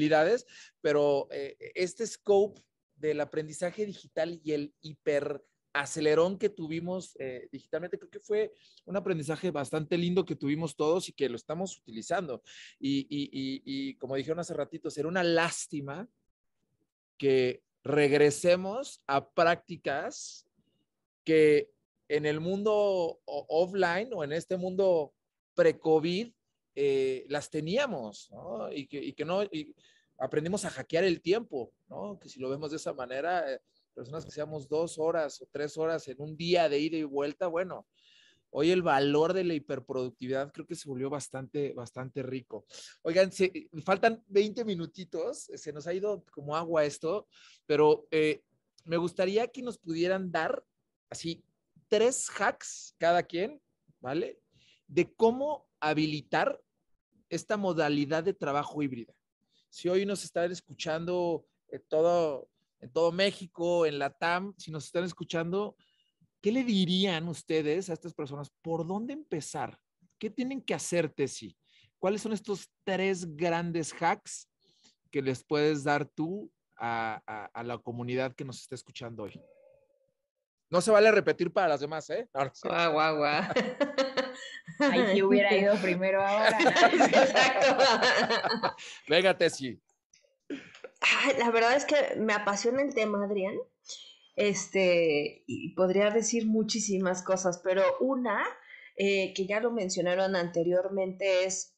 susceptibilidades, pero eh, este scope del aprendizaje digital y el hiper acelerón que tuvimos eh, digitalmente, creo que fue un aprendizaje bastante lindo que tuvimos todos y que lo estamos utilizando. Y, y, y, y como dijeron hace ratito, será una lástima que regresemos a prácticas que en el mundo offline o en este mundo pre-COVID eh, las teníamos, ¿no? Y que, y que no, y aprendimos a hackear el tiempo, ¿no? Que si lo vemos de esa manera, eh, personas que seamos dos horas o tres horas en un día de ida y vuelta, bueno, hoy el valor de la hiperproductividad creo que se volvió bastante, bastante rico. Oigan, se, faltan veinte minutitos, se nos ha ido como agua esto, pero eh, me gustaría que nos pudieran dar así tres hacks cada quien, ¿vale? De cómo habilitar esta modalidad de trabajo híbrida. Si hoy nos están escuchando en todo, en todo México, en la T A M, si nos están escuchando, ¿qué le dirían ustedes a estas personas? ¿Por dónde empezar? ¿Qué tienen que hacer, Tessy? ¿Cuáles son estos tres grandes hacks que les puedes dar tú a, a, a la comunidad que nos está escuchando hoy? No se vale repetir para las demás, ¿eh? No, no sé. Guau, guau, guau. Ay, si hubiera ido primero ahora. Exacto. Venga, Tessy. Ay, la verdad es que me apasiona el tema, Adrián. Este, y podría decir muchísimas cosas, pero una eh, que ya lo mencionaron anteriormente es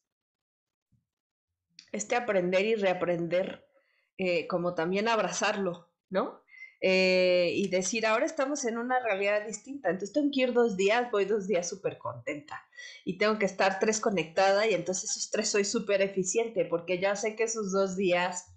este aprender y reaprender, eh, como también abrazarlo, ¿no? Eh, y decir, ahora estamos en una realidad distinta, entonces tengo que ir dos días, voy dos días súper contenta y tengo que estar tres conectada y entonces esos tres soy súper eficiente porque ya sé que esos dos días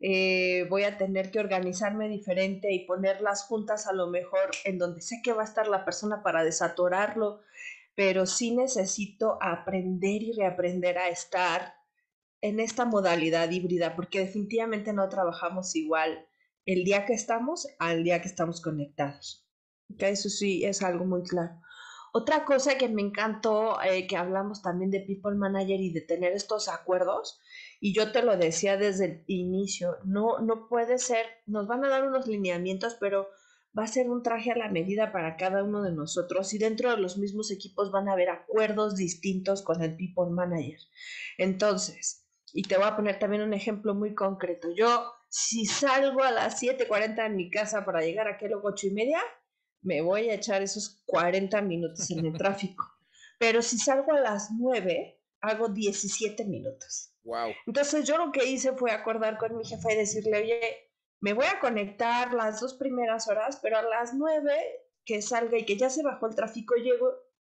eh, voy a tener que organizarme diferente y ponerlas juntas a lo mejor en donde sé que va a estar la persona para desatorarlo, pero sí necesito aprender y reaprender a estar en esta modalidad híbrida porque definitivamente no trabajamos igual el día que estamos al día que estamos conectados. Okay, eso sí es algo muy claro. Otra cosa que me encantó, eh, que hablamos también de People Manager y de tener estos acuerdos, y yo te lo decía desde el inicio, no, no puede ser, nos van a dar unos lineamientos, pero va a ser un traje a la medida para cada uno de nosotros y dentro de los mismos equipos van a haber acuerdos distintos con el People Manager. Entonces, y te voy a poner también un ejemplo muy concreto. Yo, si salgo a las siete cuarenta en mi casa para llegar aquí a las ocho y media, me voy a echar esos cuarenta minutos en el tráfico. Pero si salgo a las nueve, hago diecisiete minutos. Wow. Entonces yo lo que hice fue acordar con mi jefa y decirle, oye, me voy a conectar las dos primeras horas, pero a las nueve que salga y que ya se bajó el tráfico, llego.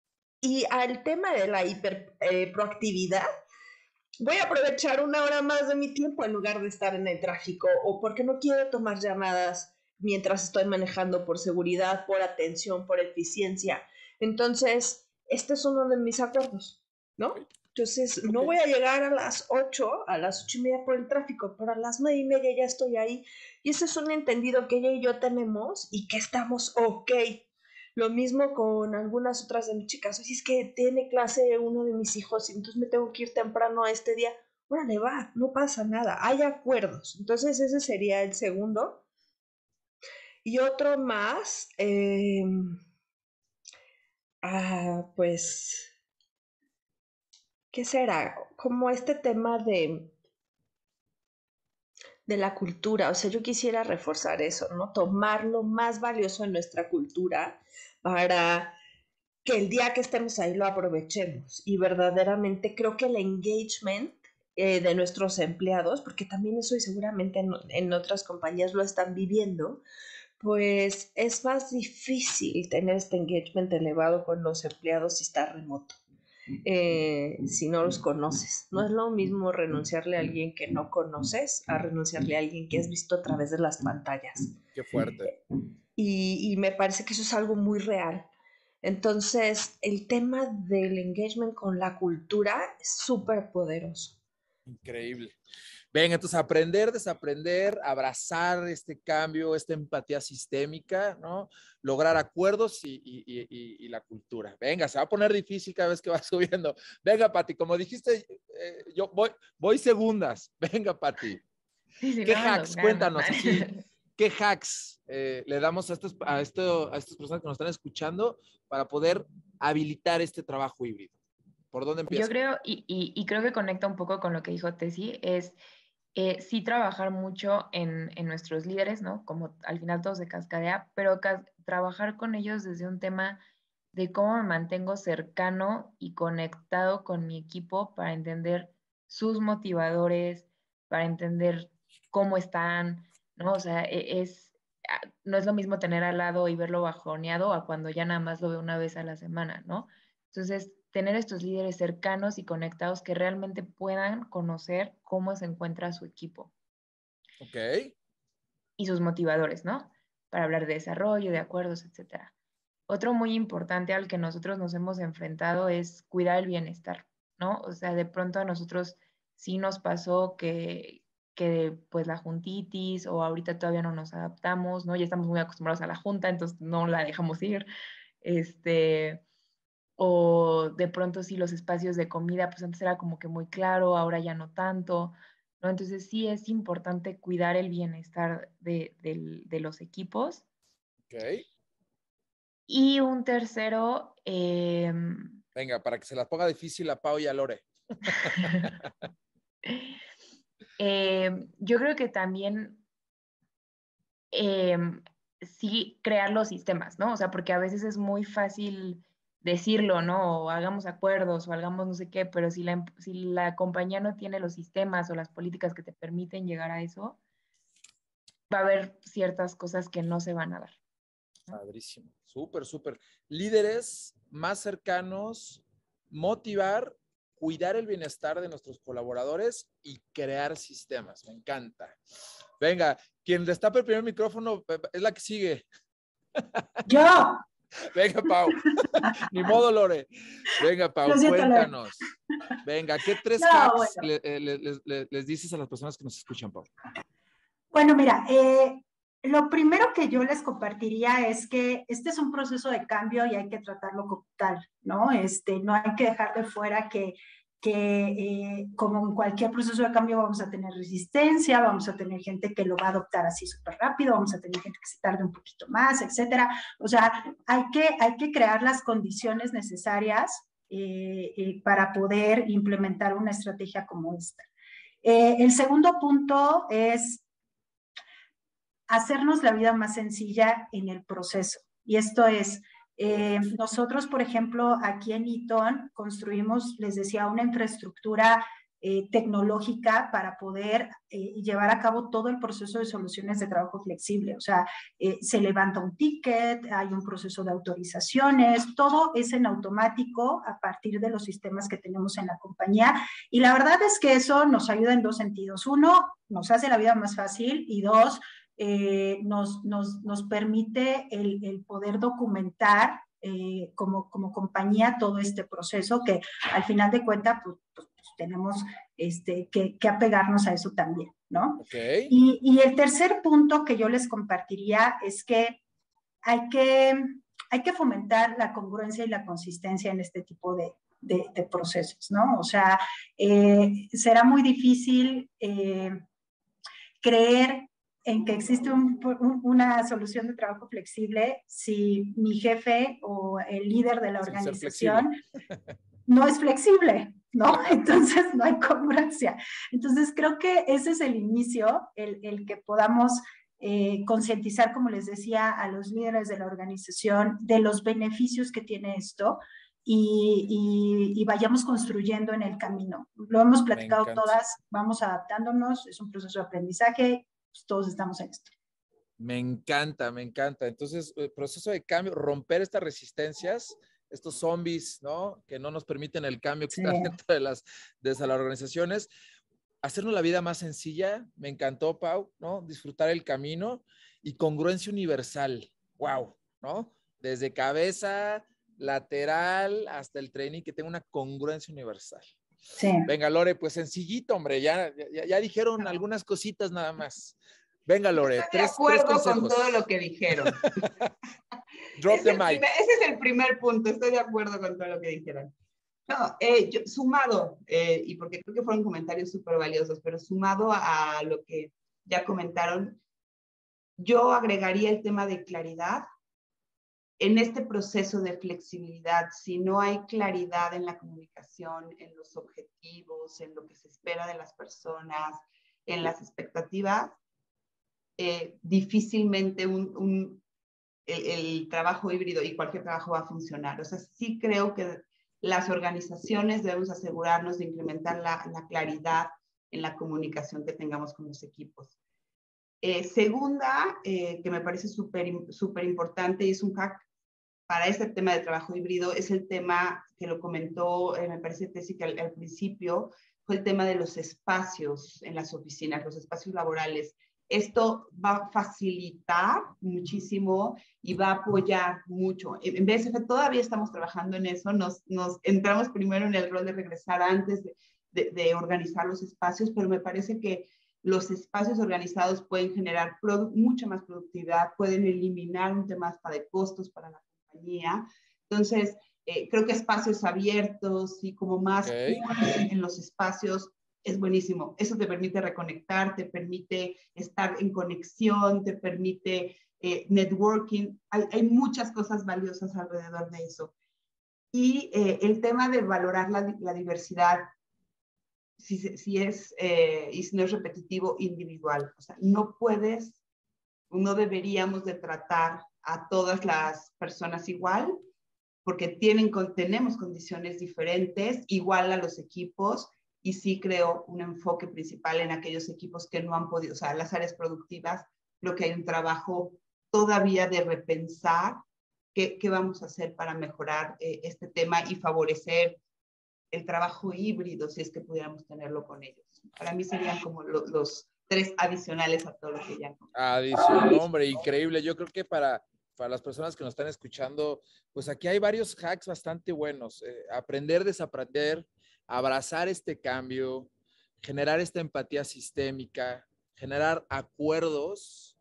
Y al tema de la hiperproactividad, eh, voy a aprovechar una hora más de mi tiempo en lugar de estar en el tráfico o porque no quiero tomar llamadas mientras estoy manejando por seguridad, por atención, por eficiencia. Entonces, este es uno de mis acuerdos, ¿no? Entonces, no voy a llegar a las ocho, a las ocho y media por el tráfico, pero a las nueve y media ya estoy ahí. Y ese es un entendido que ella y yo tenemos y que estamos ok. Lo mismo con algunas otras de mis chicas. Oye, es que tiene clase uno de mis hijos y entonces me tengo que ir temprano a este día. Órale, va, no pasa nada. Hay acuerdos. Entonces ese sería el segundo. Y otro más, eh, ah, pues, ¿qué será? Como este tema de, de la cultura. O sea, yo quisiera reforzar eso, ¿no? Tomar lo más valioso en nuestra cultura para que el día que estemos ahí lo aprovechemos. Y verdaderamente creo que el engagement eh, de nuestros empleados, porque también eso y seguramente en, en otras compañías lo están viviendo, pues es más difícil tener este engagement elevado con los empleados si está remoto. Eh, si no los conoces. No es lo mismo renunciarle a alguien que no conoces a renunciarle a alguien que has visto a través de las pantallas. Qué fuerte. Y, y me parece que eso es algo muy real. Entonces, el tema del engagement con la cultura es súper poderoso. Increíble. Venga, entonces aprender, desaprender, abrazar este cambio, esta empatía sistémica, ¿no? Lograr acuerdos y, y, y, y la cultura. Venga, se va a poner difícil cada vez que va subiendo. Venga, Pati, como dijiste, eh, yo voy, voy segundas. Venga, Pati. Sí, sí, ¿Qué no, hacks? Cuéntanos. Así, ¿qué hacks eh, le damos a, estos, a, esto, a estas personas que nos están escuchando para poder habilitar este trabajo híbrido? ¿Por dónde empieza? Yo creo, y, y, y creo que conecta un poco con lo que dijo Tessy, es eh, sí trabajar mucho en, en nuestros líderes, ¿no? Como al final todo se cascadea, pero ca trabajar con ellos desde un tema de cómo me mantengo cercano y conectado con mi equipo para entender sus motivadores, para entender cómo están, ¿no? O sea, e es, no es lo mismo tener al lado y verlo bajoneado a cuando ya nada más lo veo una vez a la semana, ¿no? Entonces, tener estos líderes cercanos y conectados que realmente puedan conocer cómo se encuentra su equipo. Ok. Y sus motivadores, ¿no? Para hablar de desarrollo, de acuerdos, etcétera. Otro muy importante al que nosotros nos hemos enfrentado es cuidar el bienestar, ¿no? O sea, de pronto a nosotros sí nos pasó que, que pues la juntitis o ahorita todavía no nos adaptamos, ¿no? Ya estamos muy acostumbrados a la junta, entonces no la dejamos ir. Este, o de pronto sí los espacios de comida, pues antes era como que muy claro, ahora ya no tanto, ¿no? Entonces sí es importante cuidar el bienestar de, de, de los equipos. Ok. Y un tercero... Eh, Venga, para que se la ponga difícil a Pau y a Lore. eh, yo creo que también eh, sí crear los sistemas, ¿no? O sea, porque a veces es muy fácil decirlo, ¿no? O hagamos acuerdos o hagamos no sé qué, pero si la, si la compañía no tiene los sistemas o las políticas que te permiten llegar a eso, va a haber ciertas cosas que no se van a dar, ¿no? Padrísimo. Súper, súper. Líderes más cercanos, motivar, cuidar el bienestar de nuestros colaboradores y crear sistemas. Me encanta. Venga, quien destape el primer micrófono es la que sigue. Yo. Venga, Pau. Ni modo, Lore. Venga, Pau, Lo siento, cuéntanos. Venga, ¿qué tres no, hacks bueno. le, le, le, le, les dices a las personas que nos escuchan, Pau? Bueno, mira, eh, lo primero que yo les compartiría es que este es un proceso de cambio y hay que tratarlo como tal, ¿no? Este, no hay que dejar de fuera que, que eh, como en cualquier proceso de cambio vamos a tener resistencia, vamos a tener gente que lo va a adoptar así súper rápido, vamos a tener gente que se tarde un poquito más, etcétera. O sea, hay que, hay que crear las condiciones necesarias eh, eh, para poder implementar una estrategia como esta. Eh, el segundo punto es hacernos la vida más sencilla en el proceso. Y esto es, eh, nosotros, por ejemplo, aquí en Eaton construimos, les decía, una infraestructura eh, tecnológica para poder eh, llevar a cabo todo el proceso de soluciones de trabajo flexible. O sea, eh, se levanta un ticket, hay un proceso de autorizaciones, todo es en automático a partir de los sistemas que tenemos en la compañía. Y la verdad es que eso nos ayuda en dos sentidos. Uno, nos hace la vida más fácil y dos, Eh, nos, nos, nos permite el, el poder documentar eh, como, como compañía todo este proceso que al final de cuentas pues, pues, pues tenemos este, que, que apegarnos a eso también, ¿no? Okay. Y, y el tercer punto que yo les compartiría es que hay que, hay que fomentar la congruencia y la consistencia en este tipo de, de, de procesos, ¿no? O sea, eh, será muy difícil eh, creer en que existe un, un, una solución de trabajo flexible si mi jefe o el líder de la Sin organización no es flexible, ¿no? Entonces no hay congruencia. Entonces creo que ese es el inicio, el, el que podamos eh, concientizar, como les decía, a los líderes de la organización de los beneficios que tiene esto y, y, y vayamos construyendo en el camino. Lo hemos platicado todas, vamos adaptándonos, es un proceso de aprendizaje, pues todos estamos en esto. Me encanta, me encanta. Entonces, el proceso de cambio, romper estas resistencias, estos zombies, ¿no? Que no nos permiten el cambio que sí. Están dentro de las, de las organizaciones. Hacernos la vida más sencilla, me encantó, Pau, ¿no? Disfrutar el camino y congruencia universal. ¡Wow! ¿No? Desde cabeza, lateral, hasta el training, que tenga una congruencia universal. Sí. Venga, Lore, pues sencillito, hombre, ya, ya, ya dijeron no. algunas cositas nada más. Venga, Lore, Estoy tres, de acuerdo tres con todo lo que dijeron. Drop the mic. Primer, ese es el primer punto, estoy de acuerdo con todo lo que dijeron. No, eh, yo, sumado, eh, y porque creo que fueron comentarios súper valiosos, pero sumado a, a lo que ya comentaron, Yo agregaría el tema de claridad. En este proceso de flexibilidad, si no hay claridad en la comunicación, en los objetivos, en lo que se espera de las personas, en las expectativas, eh, difícilmente un, un, el, el trabajo híbrido y cualquier trabajo va a funcionar. O sea, sí creo que las organizaciones debemos asegurarnos de incrementar la, la claridad en la comunicación que tengamos con los equipos. Eh, segunda, eh, que me parece súper súper importante y es un hack para este tema de trabajo híbrido, es el tema que lo comentó, eh, me parece, Tessy, que al, al principio, fue el tema de los espacios en las oficinas, los espacios laborales. Esto va a facilitar muchísimo y va a apoyar mucho. En, en B S F todavía estamos trabajando en eso, nos, nos entramos primero en el rol de regresar antes de, de, de organizar los espacios, pero me parece que los espacios organizados pueden generar mucha más productividad, pueden eliminar un tema hasta de costos para la compañía. Entonces, eh, creo que espacios abiertos y como más okay. en los espacios es buenísimo. Eso te permite reconectar, te permite estar en conexión, te permite eh, networking. Hay, hay muchas cosas valiosas alrededor de eso. Y eh, el tema de valorar la, la diversidad, si, si es, eh, y si no es repetitivo, individual. O sea, no puedes, no deberíamos de tratar a todas las personas igual, porque tienen, tenemos condiciones diferentes, igual a los equipos, y sí creo un enfoque principal en aquellos equipos que no han podido, o sea, las áreas productivas, creo que hay un trabajo todavía de repensar qué, qué vamos a hacer para mejorar eh, este tema y favorecer el trabajo híbrido, si es que pudiéramos tenerlo con ellos. Para mí serían como lo, los tres adicionales a todo lo que ya. Adicional, no, hombre, increíble. Yo creo que para, para las personas que nos están escuchando, pues aquí hay varios hacks bastante buenos. Eh, aprender, desaprender, abrazar este cambio, generar esta empatía sistémica, generar acuerdos,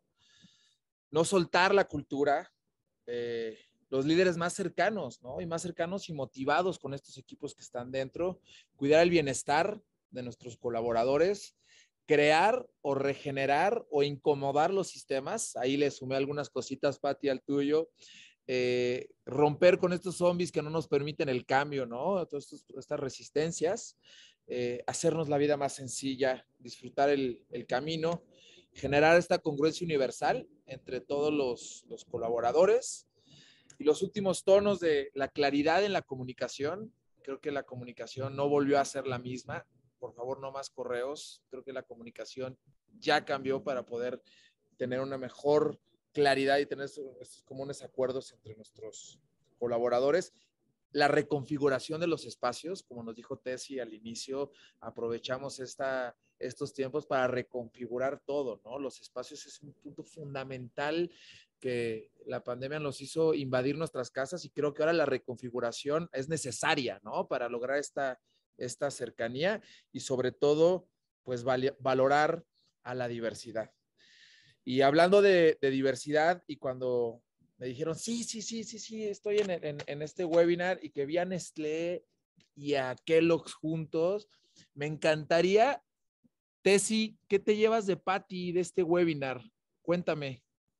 no soltar la cultura, eh, los líderes más cercanos, ¿no? Y más cercanos y motivados con estos equipos que están dentro, cuidar el bienestar de nuestros colaboradores, crear o regenerar o incomodar los sistemas. Ahí le sumé algunas cositas, Pati, al tuyo. Eh, romper con estos zombies que no nos permiten el cambio, ¿no? Todas estas resistencias, eh, hacernos la vida más sencilla, disfrutar el, el camino, generar esta congruencia universal entre todos los, los colaboradores. Y los últimos tonos de la claridad en la comunicación. Creo que la comunicación no volvió a ser la misma. Por favor, no más correos. Creo que la comunicación ya cambió para poder tener una mejor claridad y tener estos comunes acuerdos entre nuestros colaboradores. La reconfiguración de los espacios, como nos dijo Tessy al inicio, aprovechamos esta, estos tiempos para reconfigurar todo, ¿no? Los espacios es un punto fundamental que la pandemia nos hizo invadir nuestras casas y creo que ahora la reconfiguración es necesaria, ¿no? Para lograr esta, esta cercanía y sobre todo, pues val- valorar a la diversidad. Y hablando de, de diversidad y cuando me dijeron, sí, sí, sí, sí, sí, estoy en, en, en este webinar y que vi a Nestlé y a Kellogg's juntos, me encantaría, Tessy, ¿qué te llevas de Pati de este webinar? Cuéntame.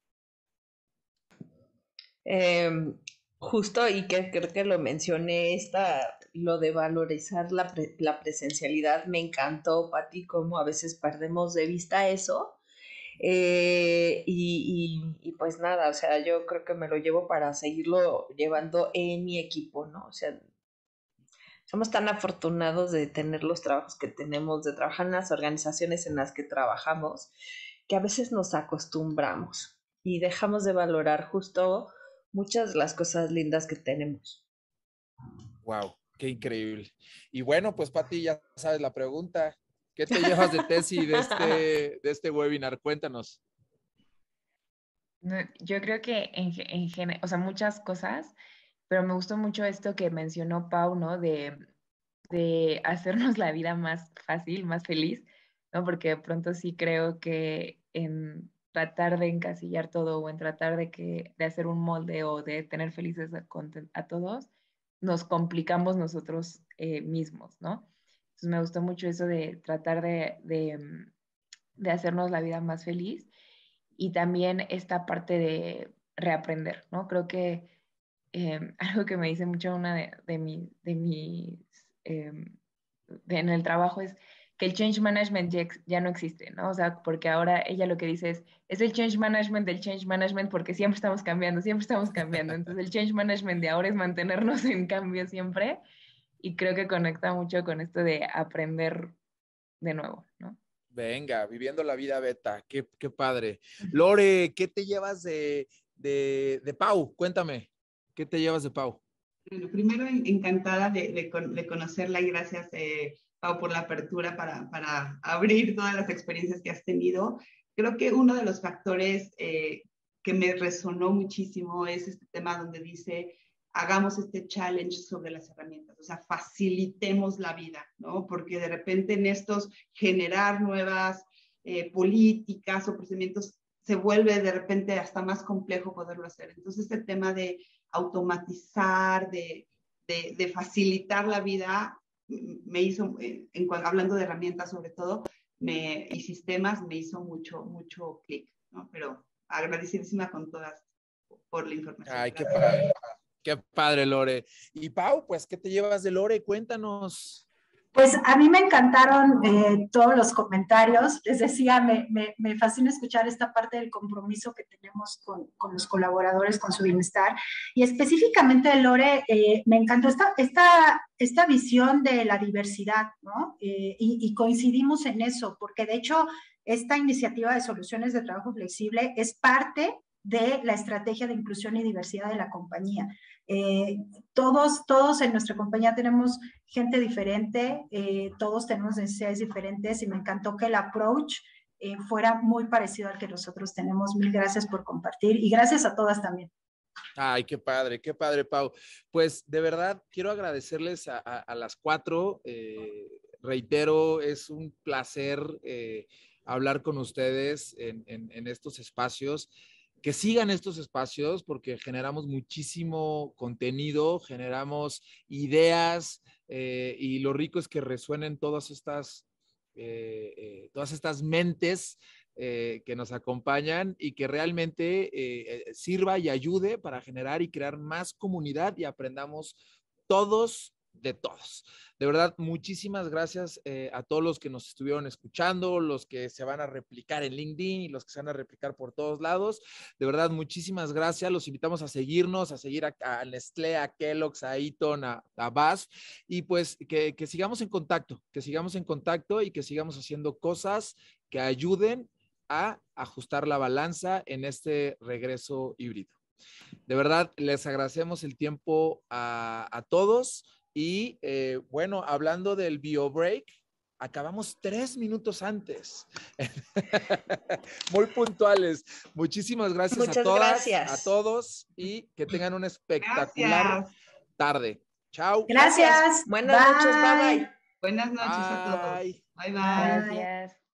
Eh, justo, y que creo que lo mencioné, esta, lo de valorizar la, pre, la presencialidad, me encantó, Pati, cómo a veces perdemos de vista eso. Eh, y, y, y pues nada, o sea, yo creo que me lo llevo para seguirlo llevando en mi equipo, ¿no? O sea, somos tan afortunados de tener los trabajos que tenemos, de trabajar en las organizaciones en las que trabajamos, que a veces nos acostumbramos y dejamos de valorar justo muchas de las cosas lindas que tenemos. Wow, qué increíble. Y bueno, pues Pati, ya sabes la pregunta. ¿Qué te llevas de Tessy de este, de este webinar? Cuéntanos. No, yo creo que en, en general, o sea, muchas cosas, pero me gustó mucho esto que mencionó Pau, ¿no? De, de hacernos la vida más fácil, más feliz, ¿no? Porque de pronto sí creo que en tratar de encasillar todo o en tratar de, que, de hacer un molde o de tener felices a, a todos, nos complicamos nosotros eh, mismos, ¿no? Entonces me gustó mucho eso de tratar de, de, de hacernos la vida más feliz. y también esta parte de reaprender, ¿no? Creo que eh, algo que me dice mucho una de, de, mi, de mis, eh, de, en el trabajo es que el change management ya, ya no existe, ¿no? O sea, porque ahora ella lo que dice es, es el change management del change management porque siempre estamos cambiando, siempre estamos cambiando. Entonces el change management de ahora es mantenernos en cambio siempre, y creo que conecta mucho con esto de aprender de nuevo, ¿no? Venga, viviendo la vida beta, qué, qué padre. Lore, ¿qué te llevas de, de, de Pau? Cuéntame, ¿qué te llevas de Pau? Bueno, primero encantada de, de, de conocerla y gracias, eh, Pau, por la apertura para, para abrir todas las experiencias que has tenido. Creo que uno de los factores eh, que me resonó muchísimo es este tema donde dice, hagamos este challenge sobre las herramientas, o sea, facilitemos la vida, ¿no? Porque de repente en estos generar nuevas eh, políticas o procedimientos se vuelve de repente hasta más complejo poderlo hacer. Entonces, este tema de automatizar, de, de, de facilitar la vida, me hizo, en, hablando de herramientas sobre todo, me, y sistemas, me hizo mucho, mucho clic, ¿no? Pero agradecidísima con todas por la información. Ay, qué padre, qué padre, Lore. Y Pau, pues, ¿qué te llevas de Lore? Cuéntanos. Pues a mí me encantaron eh, todos los comentarios. Les decía, me, me, me fascina escuchar esta parte del compromiso que tenemos con, con los colaboradores, con su bienestar. Y específicamente, Lore, eh, me encantó esta, esta, esta visión de la diversidad, ¿no? Eh, y, y coincidimos en eso, porque de hecho, esta iniciativa de soluciones de trabajo flexible es parte de la estrategia de inclusión y diversidad de la compañía. Eh, todos, todos en nuestra compañía tenemos gente diferente, eh, todos tenemos necesidades diferentes y me encantó que el approach eh, fuera muy parecido al que nosotros tenemos. Mil gracias por compartir y gracias a todas también. Ay, qué padre, qué padre, Pau. Pues de verdad quiero agradecerles a, a, a las cuatro. Eh, reitero, es un placer eh, hablar con ustedes en, en, en estos espacios. Que sigan estos espacios porque generamos muchísimo contenido, generamos ideas eh, y lo rico es que resuenen todas estas, eh, eh, todas estas mentes eh, que nos acompañan y que realmente eh, sirva y ayude para generar y crear más comunidad y aprendamos todos de todos. De verdad, muchísimas gracias eh, a todos los que nos estuvieron escuchando, los que se van a replicar en LinkedIn y los que se van a replicar por todos lados. De verdad, muchísimas gracias. Los invitamos a seguirnos, a seguir a, a Nestlé, a Kellogg's, a Eaton, a, a B A S F y pues que, que sigamos en contacto, que sigamos en contacto y que sigamos haciendo cosas que ayuden a ajustar la balanza en este regreso híbrido. De verdad, les agradecemos el tiempo a, a todos. Y eh, bueno, hablando del bio break, acabamos tres minutos antes. Muy puntuales. Muchísimas gracias Muchas a todas, gracias. a todos y que tengan una espectacular Gracias. tarde. Chao. Gracias. Gracias. Buenas bye. noches. Bye bye. Buenas noches bye. A todos. Bye bye. Gracias.